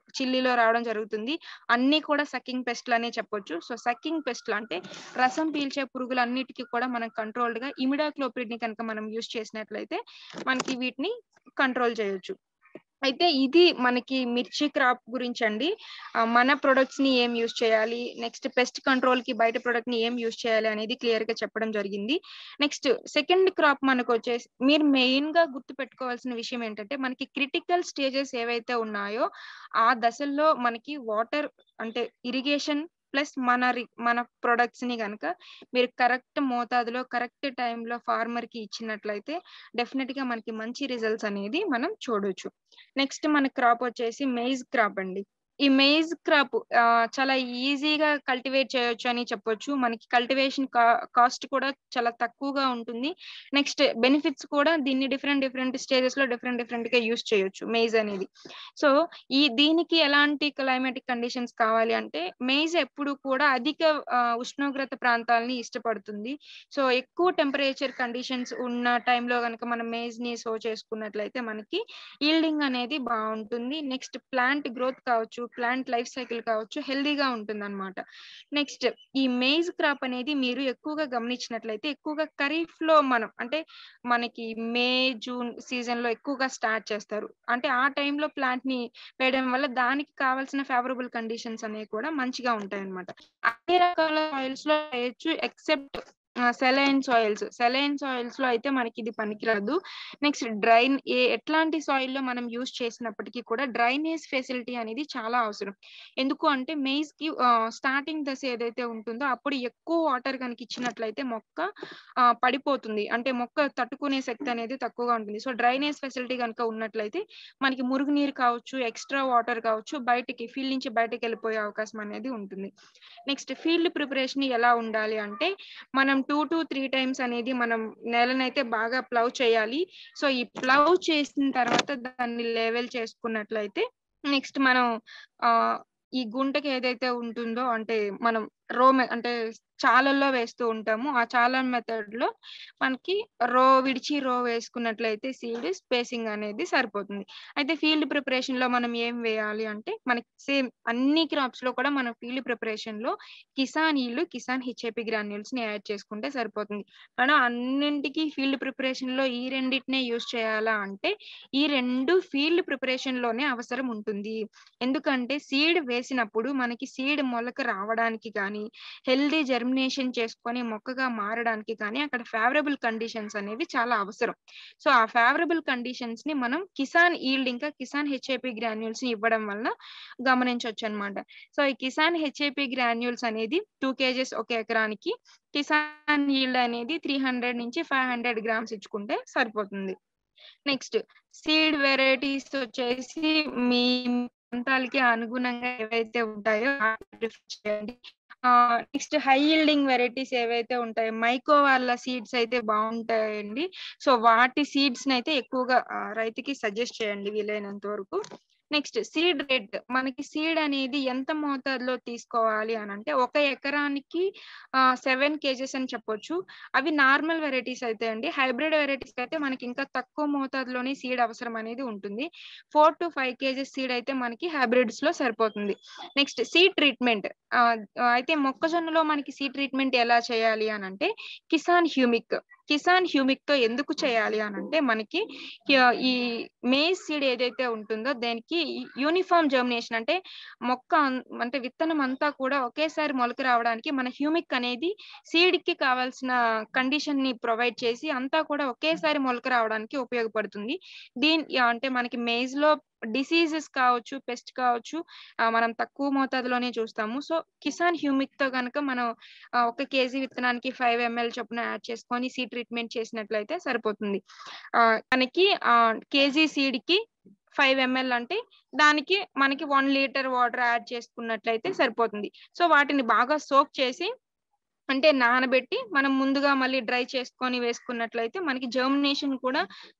చిల్లీలో రావడం జరుగుతుంది. అన్నీ కూడా సకింగ్ పెస్ట్‌లు అనే చెప్పొచ్చు. సో, సకింగ్ పెస్ట్‌లు అంటే రసం పీల్చే పురుగులన్నిటికి కూడా మనం కంట్రోల్డ్‌గా ఇమిడాక్లోప్రిడ్‌ని కనుక మనం యూజ్ చేసినట్లయితే మనకి వీటిని కంట్రోల్ చేయొచ్చు. అయితే ఇది మనకి మిర్చి క్రాప్ గురించండి. ఆహ్, మన ప్రొడక్ట్స్‌ని ఏం యూజ్ చేయాలి, నెక్స్ట్ పెస్ట్ కంట్రోల్‌కి బయట ప్రొడక్ట్‌ని ఏం యూజ్ చేయాలి అనేది క్లియర్‌గా చెప్పడం జరిగింది. నెక్స్ట్ సెకండ్ క్రాప్ మనకొచ్చేసి మీరు మెయిన్‌గా గుర్తుపెట్టుకోవాల్సిన విషయం ఏంటంటే, మనకి క్రిటికల్ స్టేజెస్ ఏవైతే ఉన్నాయో, ఆ దశల్లో మనకి వాటర్ అంటే ఇరిగేషన్ ప్లస్ మన రి మన ప్రొడక్ట్స్‌ని గనక మీరు కరెక్ట్ మోతాదులో, కరెక్ట్ టైంలో ఫార్మర్‌కి ఇచ్చినట్లయితే డెఫినిట్‌గా మనకి మంచి రిజల్ట్స్ అనేది మనం చూడొచ్చు. నెక్స్ట్ మన క్రాప్ వచ్చేసి మెయిజ్ క్రాప్ అండి. ఈ మెయిజ్ క్రాప్ ఆహ్, చాలా ఈజీగా కల్టివేట్ చేయొచ్చు అని చెప్పొచ్చు. మనకి కల్టివేషన్ కా కాస్ట్ కూడా చాలా తక్కువగా ఉంటుంది. నెక్స్ట్ బెనిఫిట్స్ కూడా దీన్ని డిఫరెంట్ డిఫరెంట్ స్టేజెస్‌లో డిఫరెంట్ డిఫరెంట్‌గా యూజ్ చేయొచ్చు మెయిజ్ అనేది. సో, ఈ దీనికి ఎలాంటి క్లైమాటిక్ కండిషన్స్ కావాలి అంటే మెయిజ్ ఎప్పుడు కూడా అధిక ఆహ్, ఉష్ణోగ్రత ప్రాంతాలని ఇష్టపడుతుంది. సో, ఎక్కువ టెంపరేచర్ కండిషన్స్ ఉన్న టైంలో గనక మనం మెయిజ్‌ని సో చేసుకున్నట్లయితే మనకి ఈల్డింగ్ అనేది బావుంటుంది. నెక్స్ట్ ప్లాంట్ గ్రోత్ కావచ్చు, ప్లాంట్ లైఫ్ సైకిల్ కావచ్చు హెల్తీగా ఉంటుందన్నమాట. నెక్స్ట్ ఈ మెయిజ్ క్రాప్ అనేది మీరు ఎక్కువగా గమనించినట్లయితే ఎక్కువగా ఖరీఫ్‌లో మనం అంటే మనకి మే, జూన్ సీజన్‌లో ఎక్కువగా స్టార్ట్ చేస్తారు. అంటే ఆ టైంలో ప్లాంట్‌ని వేయడం వల్ల దానికి కావాల్సిన ఫేవరబుల్ కండిషన్స్ అనేవి కూడా మంచిగా ఉంటాయన్నమాట. అన్ని రకాల సాయిల్స్‌లో వేయొచ్చు ఎక్సెప్ట్ ఆహ్, సెలైన్ సాయిల్స్. సెలైన్ సాయిల్స్‌లో అయితే మనకిది పనికిరాదు. నెక్స్ట్ డ్రైన్ ఏ ఎట్లాంటి సాయిల్‌లో మనం యూజ్ చేసినప్పటికీ కూడా డ్రైనేజ్ ఫెసిలిటీ అనేది చాలా అవసరం. ఎందుకు అంటే మెయిజ్‌కి ఆహ్, స్టార్టింగ్ దశ ఏదైతే ఉంటుందో అప్పుడు ఎక్కువ వాటర్ గనక ఇచ్చినట్లయితే మొక్క ఆహ్, పడిపోతుంది. అంటే మొక్క తట్టుకునే శక్తి అనేది తక్కువగా ఉంటుంది. సో, డ్రైనేజ్ ఫెసిలిటీ గనక ఉన్నట్లయితే మనకి మురుగునీరు కావచ్చు, ఎక్స్‌ట్రా వాటర్ కావచ్చు బయటికి ఫీల్డ్ నుంచి బయటికెళ్ళిపోయే అవకాశం అనేది ఉంటుంది. నెక్స్ట్ ఫీల్డ్ ప్రిపరేషన్ ఎలా ఉండాలి అంటే మనం రెండు మూడు టైమ్స్ అనేది మనం నేలనైతే బాగా ప్లౌ చేయాలి. సో, ఈ ప్లౌ చేసిన తర్వాత దాన్ని లెవెల్ చేసుకున్నట్లయితే నెక్స్ట్ మనం ఆహ్, ఈ గుంటకి ఏదైతే ఉంటుందో అంటే మనం రో మె అంటే చాలల్లో వేస్తూ ఉంటాము. ఆ చాలల మెథడ్‌లో మనకి రో విడిచి రో వేసుకున్నట్లయితే సీడ్ స్పేసింగ్ అనేది సరిపోతుంది. అయితే ఫీల్డ్ ప్రిపరేషన్‌లో మనం ఏం వేయాలి అంటే మనకి సేమ్ అన్ని క్రాప్స్‌లో కూడా మనం ఫీల్డ్ ప్రిపరేషన్‌లో కిసాన్ ఈల్డ్, కిసాన్ హెచ్ఏపీ గ్రాన్యూల్స్‌ని యాడ్ చేసుకుంటే సరిపోతుంది. మనం అన్నింటికి ఫీల్డ్ ప్రిపరేషన్‌లో ఈ రెండిటినే యూజ్ చేయాలా అంటే ఈ రెండు ఫీల్డ్ ప్రిపరేషన్‌లోనే అవసరం ఉంటుంది. ఎందుకంటే సీడ్ వేసినప్పుడు మనకి సీడ్ మొలక రావడానికి గానీ, హెల్తీ జెర్మినేషన్ చేసుకొని మొక్కగా మారడానికి కానీ అక్కడ ఫేవరబుల్ కండిషన్స్ అనేవి చాలా అవసరం. సో, ఆ ఫేవరబుల్ కండిషన్స్‌ని మనం కిసాన్ ఈల్డ్ ఇంకా కిసాన్ హెచ్ఏపీ గ్రాన్యూల్స్‌ని ఇవ్వడం వలన గమనించొచ్చనమాట. సో, ఈ కిసాన్ హెచ్ఏపీ గ్రాన్యూల్స్ అనేది రెండు కేజీస్ ఒక ఎకరానికి, కిసాన్ ఈల్డ్ అనేది మూడు వందల నుంచి ఐదు వందల గ్రామ్స్ ఇచ్చుకుంటే సరిపోతుంది. నెక్స్ట్ సీడ్ వెరైటీస్ వచ్చేసి మీ ప్రాంతాలకి అనుగుణంగా ఏవైతే ఉంటాయో వాటిని ప్రిఫర్ చేయండి. ఆహ్, నెక్స్ట్ హై యీల్డింగ్ వెరైటీస్ ఏవైతే ఉంటాయో మైకో వాళ్ళ సీడ్స్ అయితే బావుంటాయండి. సో, వాటి సీడ్స్‌నైతే ఎక్కువగా ఆహ్, రైతుకి సజెస్ట్ చేయండి వీలైనంత వరకు. నెక్స్ట్ సీడ్ రేట్ మనకి సీడ్ అనేది ఎంత మోతాదులో తీసుకోవాలి అనంటే ఒక ఎకరానికి ఆహ్, ఏడు కేజీస్ అని చెప్పొచ్చు. అవి నార్మల్ వెరైటీస్ అయితే అండి. హైబ్రిడ్ వెరైటీస్‌కి అయితే మనకి ఇంకా తక్కువ మోతాదులోనే సీడ్ అవసరం అనేది ఉంటుంది. నాలుగు ఐదు కేజీస్ సీడ్ అయితే మనకి హైబ్రిడ్స్‌లో సరిపోతుంది. నెక్స్ట్ సీడ్ ట్రీట్మెంట్ ఆహ్, అయితే మొక్కజొన్నలో మనకి సీడ్ ట్రీట్మెంట్ ఎలా చేయాలి అనంటే కిసాన్ హ్యూమిక్. కిసాన్ హ్యూమిక్‌తో ఎందుకు చేయాలి అనంటే మనకి ఆహ్, ఈ మేజ్ సీడ్ ఏదైతే ఉంటుందో దానికి యూనిఫార్మ్ జర్మినేషన్ అంటే మొక్క అన్ అంటే విత్తనం అంతా కూడా ఒకేసారి మొలక రావడానికి మన హ్యూమిక్ అనేది సీడ్‌కి కావాల్సిన కండిషన్‌ని ప్రొవైడ్ చేసి అంతా కూడా ఒకేసారి మొలక రావడానికి ఉపయోగపడుతుంది. దీన్ యాహ్! అంటే మనకి మేజ్‌లో డిసీజెస్ కావచ్చు, పెస్ట్ కావచ్చు ఆహ్, మనం తక్కువ మోతాదులోనే చూస్తాము. సో, కిసాన్ హ్యూమిక్‌తో గనక మనం ఆహ్, ఒక కేజీ విత్తనానికి ఐదు ఎంఎల్ చొప్పున యాడ్ చేసుకొని సీడ్ ట్రీట్మెంట్ చేసినట్లయితే సరిపోతుంది. ఆహ్, మనకి ఆహ్, కేజీ సీడ్‌కి ఐదు ఎంఎల్ అంటే దానికి మనకి ఒక లీటర్ వాటర్ యాడ్ చేసుకున్నట్లయితే సరిపోతుంది. సో, వాటిని బాగా సోక్ చేసి అంటే నానబెట్టి మనం ముందుగా మళ్ళీ డ్రై చేసుకొని వేసుకున్నట్లయితే మనకి జర్మినేషన్ కూడా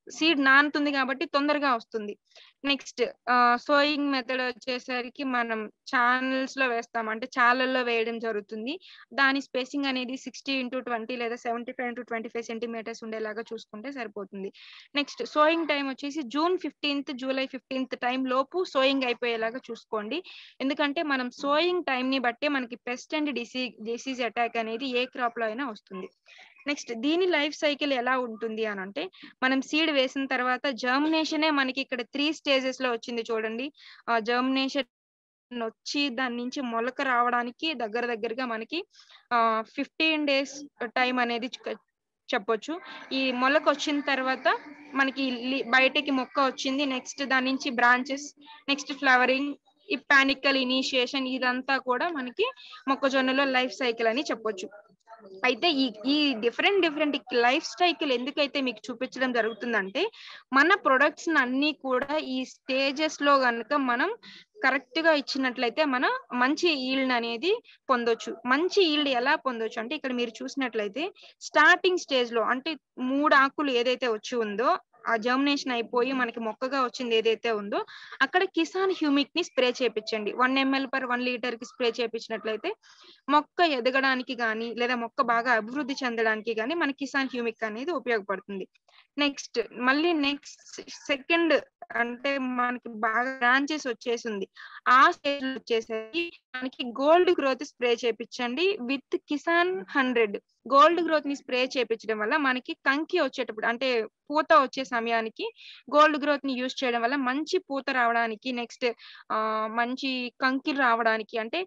సీడ్ నానుతుంది కాబట్టి తొందరగా వస్తుంది. నెక్స్ట్ సోయింగ్ మెథడ్ వచ్చేసరికి మనం ఛానల్స్ లో వేస్తాం, అంటే చాలల్లో వేయడం జరుగుతుంది. దాని స్పేసింగ్ అనేది సిక్స్టీ ఇంటూ ట్వంటీ లేదా seventy five into twenty five centimetres ఉండేలాగా చూసుకుంటే సరిపోతుంది. నెక్స్ట్ సోయింగ్ టైం వచ్చేసి June fifteenth July fifteenth time లోపు సోయింగ్ అయిపోయేలాగా చూసుకోండి. ఎందుకంటే మనం సోయింగ్ టైం ని బట్టే మనకి pest and disease disease attack అనేది ఏ క్రాప్ లో అయినా వస్తుంది. నెక్స్ట్ దీని లైఫ్ సైకిల్ ఎలా ఉంటుంది అని అంటే, మనం సీడ్ వేసిన తర్వాత జర్మినేషనే మనకి ఇక్కడ త్రీ స్టేజెస్ లో వచ్చింది చూడండి. ఆ జర్మినేషన్ వచ్చి దాని నుంచి మొలక రావడానికి దగ్గర దగ్గరగా మనకి ఆ ఫిఫ్టీన్ డేస్ టైం అనేది చెప్పొచ్చు. ఈ మొలక వచ్చిన తర్వాత మనకి బయటకి మొక్క వచ్చింది, నెక్స్ట్ దాని నుంచి బ్రాంచెస్, నెక్స్ట్ ఫ్లవరింగ్, ఈ పానికల్ ఇనిషియేషన్, ఇదంతా కూడా మనకి మొక్కజొన్నలో లైఫ్ సైకిల్ అని చెప్పొచ్చు. అయితే ఈ ఈ డిఫరెంట్ డిఫరెంట్ లైఫ్ సైకిల్ ఎందుకైతే మీకు చూపించడం జరుగుతుందంటే, మన ప్రొడక్ట్స్ అన్ని కూడా ఈ స్టేజెస్ లో గనుక మనం కరెక్ట్ గా ఇచ్చినట్లయితే మనం మంచి ఈల్డ్ అనేది పొందొచ్చు. మంచి ఈల్డ్ ఎలా పొందొచ్చు అంటే, ఇక్కడ మీరు చూసినట్లయితే స్టార్టింగ్ స్టేజ్ లో అంటే మూడు ఆకులు ఏదైతే వచ్చి ఉందో, ఆ జర్మినేషన్ అయిపోయి మనకి మొక్కగా వచ్చింది ఏదైతే ఉందో, అక్కడ కిసాన్ హ్యూమిక్ ని స్ప్రే చేయించండి. One ML per one litre కి స్ప్రే చేయించినట్లయితే మొక్క ఎదగడానికి కానీ లేదా మొక్క బాగా అభివృద్ధి చెందడానికి కానీ మన కిసాన్ హ్యూమిక్ అనేది ఉపయోగపడుతుంది. నెక్స్ట్ మళ్ళీ నెక్స్ట్ సెకండ్ అంటే మనకి బాగా బ్రాంచెస్ వచ్చేసింది, ఆ స్టేజ్ వచ్చేసరికి మనకి గోల్డ్ గ్రోత్ స్ప్రే చేయించండి with Kisan hundred. Gold Growth ని స్ప్రే చేయించడం వల్ల మనకి కంకి వచ్చేటప్పుడు అంటే పూత వచ్చే సమయానికి గోల్డ్ గ్రోత్ ని యూజ్ చేయడం వల్ల మంచి పూత రావడానికి, నెక్స్ట్ ఆ మంచి కంకి రావడానికి, అంటే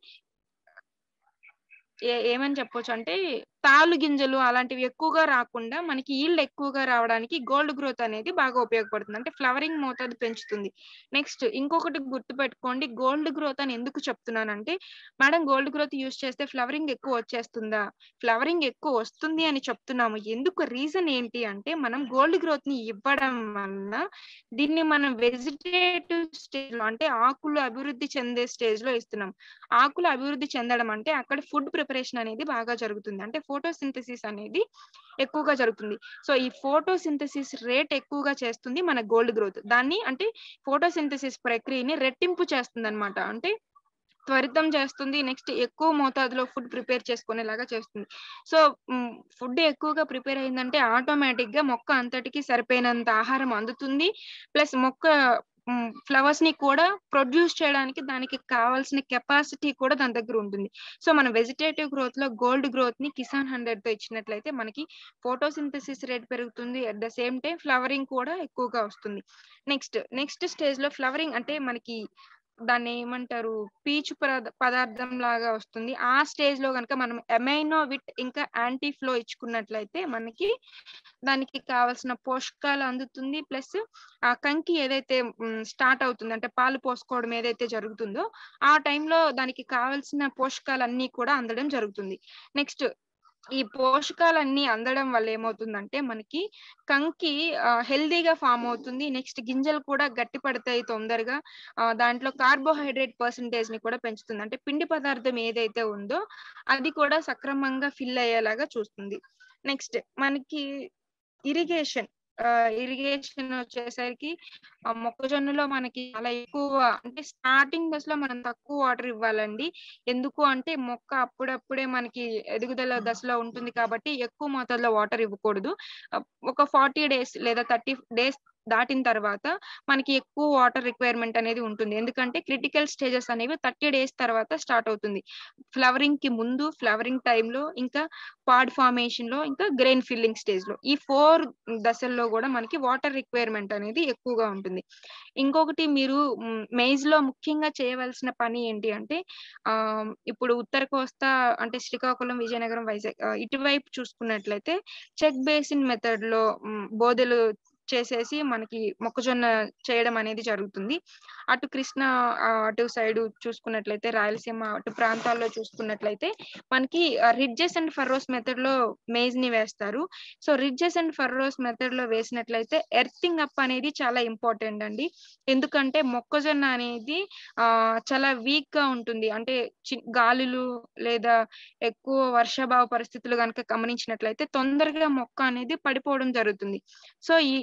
ఏమని చెప్పొచ్చు అంటే తాలు గింజలు అలాంటివి ఎక్కువగా రాకుండా మనకి ఈల్డ్ ఎక్కువగా రావడానికి గోల్డ్ గ్రోత్ అనేది బాగా ఉపయోగపడుతుంది, అంటే ఫ్లవరింగ్ మోతాదు పెంచుతుంది. నెక్స్ట్ ఇంకొకటి గుర్తు పెట్టుకోండి, గోల్డ్ గ్రోత్ అని ఎందుకు చెప్తున్నానంటే, మేడం గోల్డ్ గ్రోత్ యూజ్ చేస్తే ఫ్లవరింగ్ ఎక్కువ వచ్చేస్తుందా? ఫ్లవరింగ్ ఎక్కువ వస్తుంది అని చెప్తున్నాము. ఎందుకు, రీజన్ ఏంటి అంటే, మనం గోల్డ్ గ్రోత్ ని ఇవ్వడం వల్ల దీన్ని మనం వెజిటేటివ్ స్టేజ్ లో అంటే ఆకులు అభివృద్ధి చెందే స్టేజ్ లో ఇస్తున్నాం. ఆకులు అభివృద్ధి చెందడం అంటే అక్కడ ఫుడ్ ప్రిపరేషన్ అనేది బాగా జరుగుతుంది, అంటే ఫోటోసింథసిస్ అనేది ఎక్కువగా జరుగుతుంది. సో ఈ ఫోటోసింథసిస్ రేట్ ఎక్కువగా చేస్తుంది మన గోల్డ్ గ్రోత్. దాన్ని అంటే ఫోటోసింథసిస్ ప్రక్రియని రెట్టింపు చేస్తుంది అనమాట, అంటే త్వరితం చేస్తుంది. నెక్స్ట్ ఎక్కువ మోతాదులో ఫుడ్ ప్రిపేర్ చేసుకునేలాగా చేస్తుంది. సో ఫుడ్ ఎక్కువగా ప్రిపేర్ అయిందంటే ఆటోమేటిక్ గా మొక్క అంతటికి సరిపోయినంత ఆహారం అందుతుంది, ప్లస్ మొక్క ఫ్లవర్స్ ని కూడా ప్రొడ్యూస్ చేయడానికి దానికి కావాల్సిన కెపాసిటీ కూడా దాని దగ్గర ఉంటుంది. సో మన వెజిటేటివ్ గ్రోత్ లో గోల్డ్ గ్రోత్ ని కిసాన్ హండ్రెడ్ తో ఇచ్చినట్లయితే మనకి ఫోటోసింథసిస్ రేట్ పెరుగుతుంది, at the same time flowering కూడా ఎక్కువగా వస్తుంది. నెక్స్ట్ నెక్స్ట్ స్టేజ్ లో ఫ్లవరింగ్ అంటే మనకి దాన్ని ఏమంటారు, పీచు పదార్థం లాగా వస్తుంది. ఆ స్టేజ్ లో కనుక మనం ఎమైనో విట్ ఇంకా యాంటీ ఫ్లో ఇచ్చుకున్నట్లయితే మనకి దానికి కావాల్సిన పోషకాలు అందుతుంది, ప్లస్ ఆ కంకి ఏదైతే స్టార్ట్ అవుతుంది అంటే పాలు పోసుకోవడం ఏదైతే జరుగుతుందో ఆ టైంలో దానికి కావాల్సిన పోషకాలన్నీ కూడా అందడం జరుగుతుంది. నెక్స్ట్ ఈ పోషకాలన్నీ అందడం వల్ల ఏమవుతుందంటే మనకి కంకి హెల్దీగా ఫామ్ అవుతుంది, నెక్స్ట్ గింజలు కూడా గట్టి పడతాయి తొందరగా. దాంట్లో కార్బోహైడ్రేట్ పర్సంటేజ్ ని కూడా పెంచుతుంది, అంటే పిండి పదార్థం ఏదైతే ఉందో అది కూడా సక్రమంగా ఫిల్ అయ్యేలాగా చూస్తుంది. నెక్స్ట్ మనకి ఇరిగేషన్ ఇరిగేషన్ వచ్చేసరికి మొక్కజొన్నలో మనకి చాలా ఎక్కువ అంటే స్టార్టింగ్ దశలో మనం తక్కువ వాటర్ ఇవ్వాలండి. ఎందుకు అంటే మొక్క అప్పుడప్పుడే మనకి ఎదుగుదల దశలో ఉంటుంది కాబట్టి ఎక్కువ మోతాదులో వాటర్ ఇవ్వకూడదు. ఒక ఫార్టీ డేస్ లేదా థర్టీ డేస్ దాటిన తర్వాత మనకి ఎక్కువ వాటర్ రిక్వైర్మెంట్ అనేది ఉంటుంది, ఎందుకంటే క్రిటికల్ స్టేజెస్ అనేవి థర్టీ డేస్ తర్వాత స్టార్ట్ అవుతుంది. ఫ్లవరింగ్ కి ముందు, ఫ్లవరింగ్ టైంలో, ఇంకా పాడ్ ఫార్మేషన్ లో, ఇంకా గ్రెయిన్ ఫిల్లింగ్ స్టేజ్ లో, ఈ ఫోర్ దశల్లో కూడా మనకి వాటర్ రిక్వైర్మెంట్ అనేది ఎక్కువగా ఉంటుంది. ఇంకొకటి మీరు మెయిజ్ లో ముఖ్యంగా చేయవలసిన పని ఏంటి అంటే, ఆ ఇప్పుడు ఉత్తర కోస్తా అంటే శ్రీకాకుళం, విజయనగరం, వైజాగ్ ఇటువైపు చూసుకున్నట్లయితే చెక్ బేసిన్ మెథడ్ లో బోదెలు చేసేసి మనకి మొక్కజొన్న చేయడం అనేది జరుగుతుంది. అటు కృష్ణ అటు సైడ్ చూసుకున్నట్లయితే రాయలసీమ అటు ప్రాంతాల్లో చూసుకున్నట్లయితే మనకి రిడ్జెస్ అండ్ ఫర్రోస్ మెథడ్ లో మేజ్ ని వేస్తారు. So ridges and furrows method లో వేసినట్లయితే ఎర్తింగ్ అప్ అనేది చాలా ఇంపార్టెంట్ అండి, ఎందుకంటే మొక్కజొన్న అనేది ఆ చాలా వీక్ గా ఉంటుంది, అంటే గాలులు లేదా ఎక్కువ వర్షాభావ పరిస్థితులు కనుక గమనించినట్లయితే తొందరగా మొక్క అనేది పడిపోవడం జరుగుతుంది. సో ఈ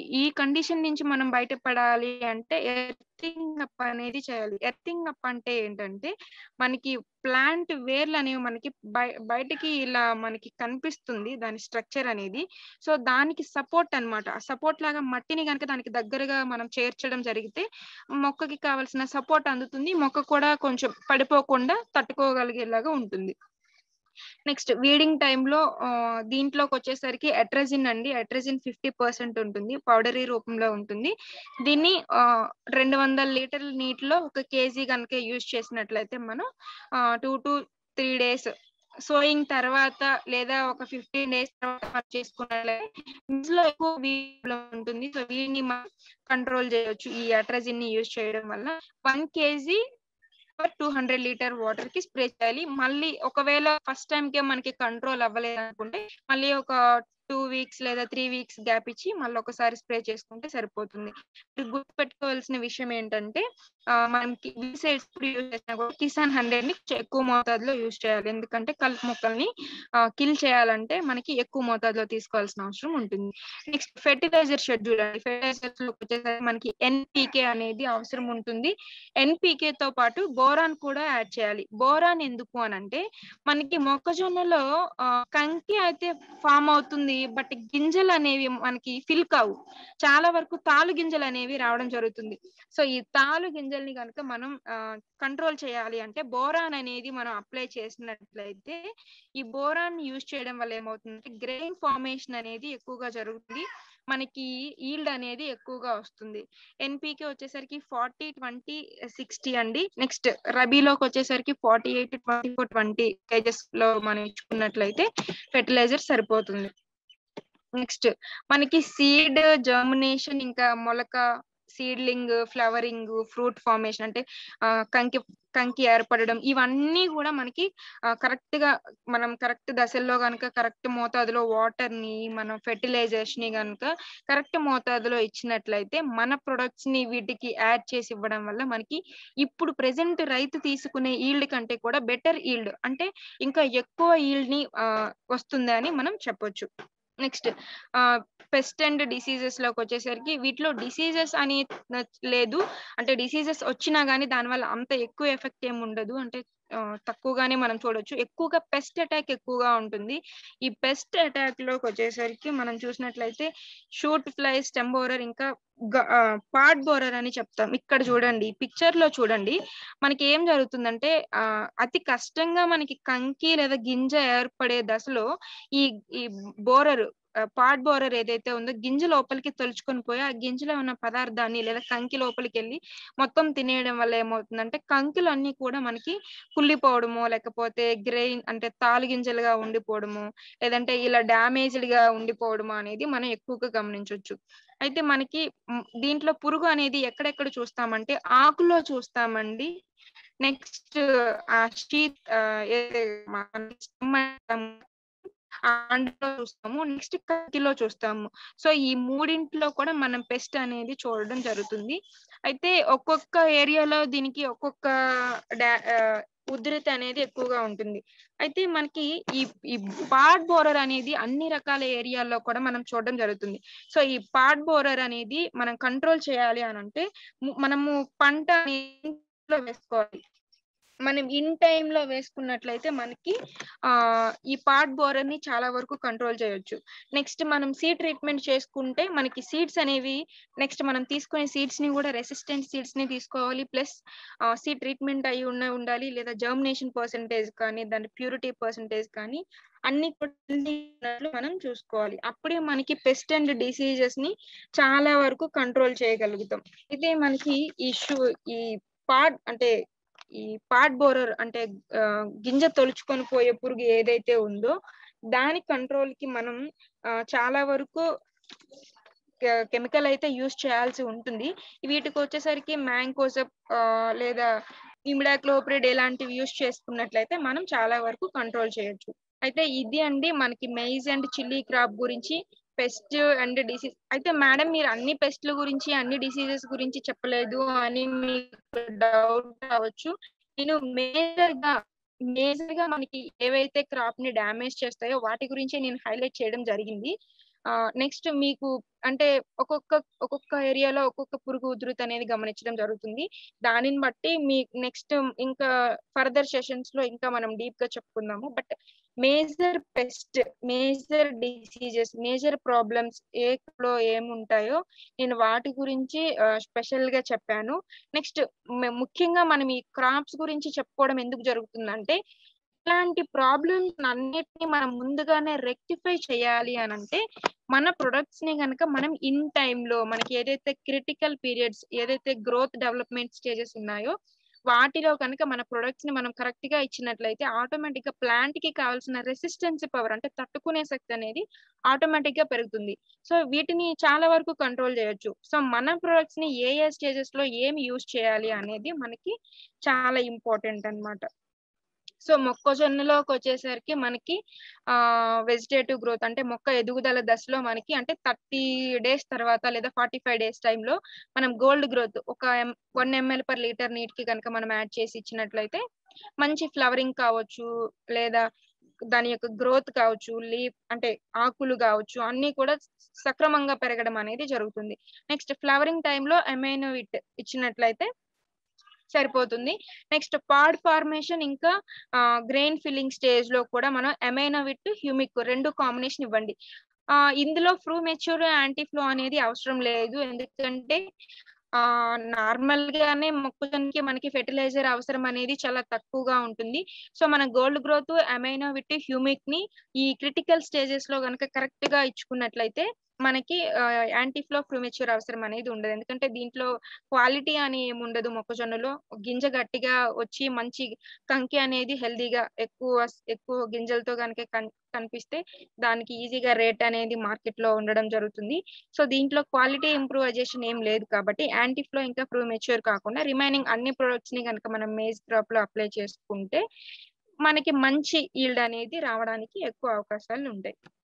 ఈ కండిషన్ నుంచి మనం బయటపడాలి అంటే ఎర్తింగ్ అప్ అనేది చేయాలి. ఎర్తింగ్ అప్ అంటే ఏంటంటే మనకి ప్లాంట్ వేర్లు అనేవి మనకి బయ బయటకి ఇలా మనకి కనిపిస్తుంది దాని స్ట్రక్చర్ అనేది. సో దానికి సపోర్ట్ అన్నమాట. ఆ సపోర్ట్ లాగా మట్టిని గనుక దానికి దగ్గరగా మనం చేర్చడం జరిగితే మొక్కకి కావాల్సిన సపోర్ట్ అందుతుంది. మొక్క కూడా కొంచెం పడిపోకుండా తట్టుకోగలిగేలాగా ఉంటుంది. నెక్స్ట్ వీడింగ్ టైంలో ఆహ్, దీంట్లోకొచ్చేసరికి అట్రజిన్ అండి. అట్రజిన్ ఫిఫ్టీ పర్సెంట్ ఉంటుంది. పౌడరీ రూపంలో ఉంటుంది. దీన్ని ఆహ్, రెండు వందల లీటర్ల నీటిలో ఒక కేజీ గనుక యూజ్ చేసినట్లయితే మనం ah, two to three days sowing తర్వాత లేదా ఒక ఫిఫ్టీన్ డేస్ తర్వాత మనం చేసుకున్నట్లయితే ఇందులో ఎక్కువ వీడిలో ఉంటుంది. సో వీడిని మనం కంట్రోల్ చేయొచ్చు ఈ అట్రజిన్‌ని యూజ్ చేయడం వల్ల. ఒక KG two hundred litre water కి స్ప్రే చేయాలి. మళ్ళీ ఒకవేళ ఫస్ట్ టైంకే మనకి కంట్రోల్ అవ్వలేదు అనుకుంటే మళ్ళీ ఒక టూ వీక్స్ లేదా త్రీ వీక్స్ గ్యాప్ ఇచ్చి మళ్ళీ ఒకసారి స్ప్రే చేసుకుంటే సరిపోతుంది. మీరు గుర్తుపెట్టుకోవాల్సిన విషయం ఏంటంటే ఆహ్, మనకి వీసైడ్స్ ఇప్పుడు యూజ్ చేసినా కూడా కిసాన్ హండ్రెడ్ ని ఎక్కువ మోతాదులో యూజ్ చేయాలి. ఎందుకంటే కలుపు మొక్కల్ని ఆహ్, కిల్ చేయాలంటే మనకి ఎక్కువ మోతాదులో తీసుకోవాల్సిన అవసరం ఉంటుంది. నెక్స్ట్ ఫెర్టిలైజర్ షెడ్యూల్ అండి. ఫెర్టిలైజర్స్ లోకి వచ్చేసరికి మనకి ఎన్‌పీకే అనేది అవసరం ఉంటుంది. ఎన్‌పీకే తో పాటు బోరాన్ కూడా యాడ్ చేయాలి. బోరాన్ ఎందుకు అనంటే మనకి మొక్కజొన్నలో ఆహ్, కంకి అయితే ఫార్మ్ అవుతుంది. బట్ గింజలు అనేవి మనకి ఫిల్ కావు. చాలా వరకు తాలు గింజలు అనేవి రావడం జరుగుతుంది. సో ఈ తాలు గింజల్ని గనుక మనం ఆహ్, కంట్రోల్ చేయాలి అంటే బోరాన్ అనేది మనం అప్లై చేసినట్లయితే ఈ బోరాన్ యూజ్ చేయడం వల్ల ఏమవుతుందంటే గ్రెయిన్ ఫార్మేషన్ అనేది ఎక్కువగా జరుగుతుంది. మనకి ఈల్డ్ అనేది ఎక్కువగా వస్తుంది. ఎన్‌పీకే వచ్చేసరికి ఫార్టీ, ట్వంటీ, సిక్స్టీ అండి. నెక్స్ట్ రబీలోకి వచ్చేసరికి forty eight, twenty four, twenty KGs లో మనం ఇచ్చుకున్నట్లయితే ఫెర్టిలైజర్ సరిపోతుంది. నెక్స్ట్ మనకి సీడ్ జర్మినేషన్ ఇంకా మొలక సీడ్లింగ్ ఫ్లవరింగ్ ఫ్రూట్ ఫార్మేషన్ అంటే ఆహ్, కంకి కంకి ఏర్పడడం ఇవన్నీ కూడా మనకి ఆహ్, కరెక్ట్ గా మనం కరెక్ట్ దశల్లో గనుక కరెక్ట్ మోతాదులో వాటర్ ని మనం ఫెర్టిలైజర్స్ ని గనుక కరెక్ట్ మోతాదులో ఇచ్చినట్లయితే మన ప్రొడక్ట్స్ ని వీటికి యాడ్ చేసి ఇవ్వడం వల్ల మనకి ఇప్పుడు ప్రెజెంట్ రైతు తీసుకునే ఈల్డ్ కంటే కూడా బెటర్ ఈల్డ్ అంటే ఇంకా ఎక్కువ ఈల్డ్ ని ఆహ్, వస్తుంది అని మనం చెప్పొచ్చు. నెక్స్ట్ ఆహ్, పెస్ట్ అండ్ డిసీజెస్ లోకి వచ్చేసరికి వీటిలో డిసీజెస్ అని లేదు. అంటే డిసీజెస్ వచ్చినా గానీ దానివల్ల అంత ఎక్కువ ఎఫెక్ట్ ఏమి ఉండదు. అంటే ఆహ్, తక్కువగానే మనం చూడొచ్చు. ఎక్కువగా పెస్ట్ అటాక్ ఎక్కువగా ఉంటుంది. ఈ పెస్ట్ అటాక్ లోకి వచ్చేసరికి మనం చూసినట్లయితే షూట్ ఫ్లై, స్టెమ్ బోరర్ ఇంకా గ ఆహ్, పాట్ బోరర్ అని చెప్తాం. ఇక్కడ చూడండి పిక్చర్ లో చూడండి. మనకి ఏం జరుగుతుందంటే ఆహ్, అతి కష్టంగా మనకి కంకి లేదా గింజ ఏర్పడే దశలో ఈ ఈ బోరర్ ఆహ్, పాట్ బోరర్ ఏదైతే ఉందో గింజ లోపలికి తొలుచుకొని పోయి ఆ గింజలో ఉన్న పదార్థాన్ని లేదా కంకి లోపలికెళ్ళి మొత్తం తినేయడం వల్ల ఏమవుతుందంటే కంకులన్నీ కూడా మనకి కుళ్ళిపోవడమో లేకపోతే గ్రెయిన్ అంటే తాలు గింజలుగా ఉండిపోవడము లేదంటే ఇలా డ్యామేజ్డ్ గా ఉండిపోవడము అనేది మనం ఎక్కువగా గమనించొచ్చు. అయితే మనకి హ్మ్, దీంట్లో పురుగు అనేది ఎక్కడెక్కడ చూస్తామంటే ఆకులో చూస్తామండి. నెక్స్ట్ ఆ షీత్ ఆహ్, ఏదైతే మన స్టెమ్ అంటాము అందులో చూస్తాము. నెక్స్ట్ కంకిలో చూస్తాము. సో ఈ మూడింట్లో కూడా మనం పెస్ట్ అనేది చూడడం జరుగుతుంది. అయితే ఒక్కొక్క ఏరియాలో దీనికి ఒక్కొక్క డా ఆహ్, ఉధృతి అనేది ఎక్కువగా ఉంటుంది. అయితే మనకి ఈ ఈ పాట్ బోరర్ అనేది అన్ని రకాల ఏరియాల్లో కూడా మనం చూడడం జరుగుతుంది. సో ఈ పాట్ బోరర్ అనేది మనం కంట్రోల్ చేయాలి అనంటే ము మనము పంట అనేది వేసుకోవాలి. మనం ఇన్ టైమ్‌లో వేసుకున్నట్లయితే మనకి ఆహ్, ఈ పాట్ బోరర్‌ని చాలా వరకు కంట్రోల్ చేయొచ్చు. నెక్స్ట్ మనం సీడ్ ట్రీట్మెంట్ చేసుకుంటే మనకి సీడ్స్ అనేవి నెక్స్ట్ మనం తీసుకునే సీడ్స్‌ని కూడా రెసిస్టెంట్ సీడ్స్‌ని తీసుకోవాలి. ప్లస్ ఆహ్, సీడ్ ట్రీట్మెంట్ అయ్యి ఉన్న ఉండాలి. లేదా జర్మినేషన్ పర్సెంటేజ్ కానీ, దాని ప్యూరిటీ పర్సెంటేజ్ కానీ అన్ని కూడా ఉన్నట్లు మనం చూసుకోవాలి. అప్పుడే మనకి పెస్ట్ అండ్ డిసీజెస్‌ని చాలా వరకు కంట్రోల్ చేయగలుగుతాం. అయితే మనకి ఈ షు ఈ పాట్ అంటే ఈ పాట్ బోరర్ అంటే ఆహ్, గింజ తొలుచుకొని పోయే పురుగు ఏదైతే ఉందో దాని కంట్రోల్ కి మనం ఆహ్, చాలా వరకు కె కెమికల్ అయితే యూజ్ చేయాల్సి ఉంటుంది. వీటికొచ్చేసరికి మ్యాంకోజెబ్ ఆహ్, లేదా ఇమిడాక్లోప్రిడ్ ఇలాంటివి యూజ్ చేసుకున్నట్లయితే మనం చాలా వరకు కంట్రోల్ చేయొచ్చు. అయితే ఇది అండి మనకి మెయిజ్ అండ్ చిల్లీ క్రాప్ గురించి పెస్ట్ అండ్ డిసీజ్. అయితే మేడం మీరు అన్ని పెస్ట్‌ల గురించి, అన్ని డిసీజెస్ గురించి చెప్పలేదు అని మీకు డౌట్ రావచ్చు. నేను మేజర్‌గా, మేజర్‌గా మనకి ఏవైతే క్రాప్‌ని డ్యామేజ్ చేస్తాయో వాటి గురించే నేను హైలైట్ చేయడం జరిగింది. నెక్స్ట్ మీకు అంటే ఒక్కొక్క ఒక్కొక్క ఏరియాలో ఒక్కొక్క పురుగు ఉధృతి అనేది గమనించడం జరుగుతుంది. దానిని బట్టి మీ నెక్స్ట్ ఇంకా ఫర్దర్ సెషన్స్ లో ఇంకా మనం డీప్ గా చెప్పుకుందాము. But major pest, major diseases, major problems ఏలో ఏముంటాయో నేను వాటి గురించి స్పెషల్ గా చెప్పాను. నెక్స్ట్ ముఖ్యంగా మనం ఈ క్రాప్స్ గురించి చెప్పుకోవడం ఎందుకు జరుగుతుందంటే, ఇలాంటి ప్రాబ్లమ్స్ అన్నిటిని మనం ముందుగానే రెక్టిఫై చేయాలి అని అంటే మన ప్రొడక్ట్స్ ని కనుక మనం ఇన్ టైమ్ లో మనకి ఏదైతే క్రిటికల్ పీరియడ్స్, ఏదైతే గ్రోత్ డెవలప్మెంట్ స్టేజెస్ ఉన్నాయో వాటిలో కనుక మన ప్రొడక్ట్స్ ని మనం కరెక్ట్ గా ఇచ్చినట్లయితే ఆటోమేటిక్ గా ప్లాంట్ కి కావాల్సిన రెసిస్టెన్స్ పవర్ అంటే తట్టుకునే శక్తి అనేది ఆటోమేటిక్ గా పెరుగుతుంది. సో వీటిని చాలా వరకు కంట్రోల్ చేయొచ్చు. సో మన ప్రొడక్ట్స్ ని ఏ ఏ స్టేజెస్ లో ఏమి యూజ్ చేయాలి అనేది మనకి చాలా ఇంపార్టెంట్ అన్నమాట. సో మొక్కజొన్నలోకి వచ్చేసరికి మనకి ఆ వెజిటేటివ్ గ్రోత్ అంటే మొక్క ఎదుగుదల దశలో మనకి అంటే థర్టీ డేస్ తర్వాత లేదా ఫార్టీ ఫైవ్ డేస్ టైంలో మనం గోల్డ్ గ్రోత్ ఒక వన్ ఎంఎల్ పర్ లీటర్ నీటికి కనుక మనం యాడ్ చేసి ఇచ్చినట్లయితే మంచి ఫ్లవరింగ్ కావచ్చు, లేదా దాని యొక్క గ్రోత్ కావచ్చు, లీఫ్ అంటే ఆకులు కావచ్చు, అన్ని కూడా సక్రమంగా పెరగడం అనేది జరుగుతుంది. నెక్స్ట్ ఫ్లవరింగ్ టైంలో అమైనో విట్ ఇచ్చినట్లయితే సరిపోతుంది. నెక్స్ట్ పాడ్ ఫార్మేషన్ ఇంకా గ్రెయిన్ ఫిల్లింగ్ స్టేజ్ లో కూడా మనం అమైనో విట్ హ్యూమిక్ రెండు కాంబినేషన్ ఇవ్వండి. ఆ ఇందులో ఫ్రూ మెచ్యూర్ యాంటీ ఫ్లో అనేది అవసరం లేదు, ఎందుకంటే ఆ నార్మల్ గానే మొక్కజొన్నకి మనకి ఫెర్టిలైజర్ అవసరం అనేది చాలా తక్కువగా ఉంటుంది. సో మన gold growth amino vit humic ని ఈ క్రిటికల్ స్టేజెస్ లో కనుక కరెక్ట్ గా ఇచ్చుకున్నట్లయితే మనకి యాంటీ ఫ్లో ఫ్రూమెచ్యూర్ అవసరం అనేది ఉండదు. ఎందుకంటే దీంట్లో క్వాలిటీ అని ఏమి ఉండదు. మొక్కజొన్నలో గింజ గట్టిగా వచ్చి మంచి కంకి అనేది హెల్దీగా ఎక్కువ ఎక్కువ గింజలతో కనుక కనిపిస్తే దానికి ఈజీగా రేట్ అనేది మార్కెట్ లో ఉండడం జరుగుతుంది. సో దీంట్లో క్వాలిటీ ఇంప్రూవైజేషన్ ఏం లేదు కాబట్టి యాంటీ ఫ్లో ఇంకా ఫ్రూమెచ్యూర్ కాకుండా రిమైనింగ్ అన్ని ప్రొడక్ట్స్ ని కనుక మనం మేజ్ క్రాప్ లో అప్లై చేసుకుంటే మనకి మంచి ఈల్డ్ అనేది రావడానికి ఎక్కువ అవకాశాలు ఉంటాయి.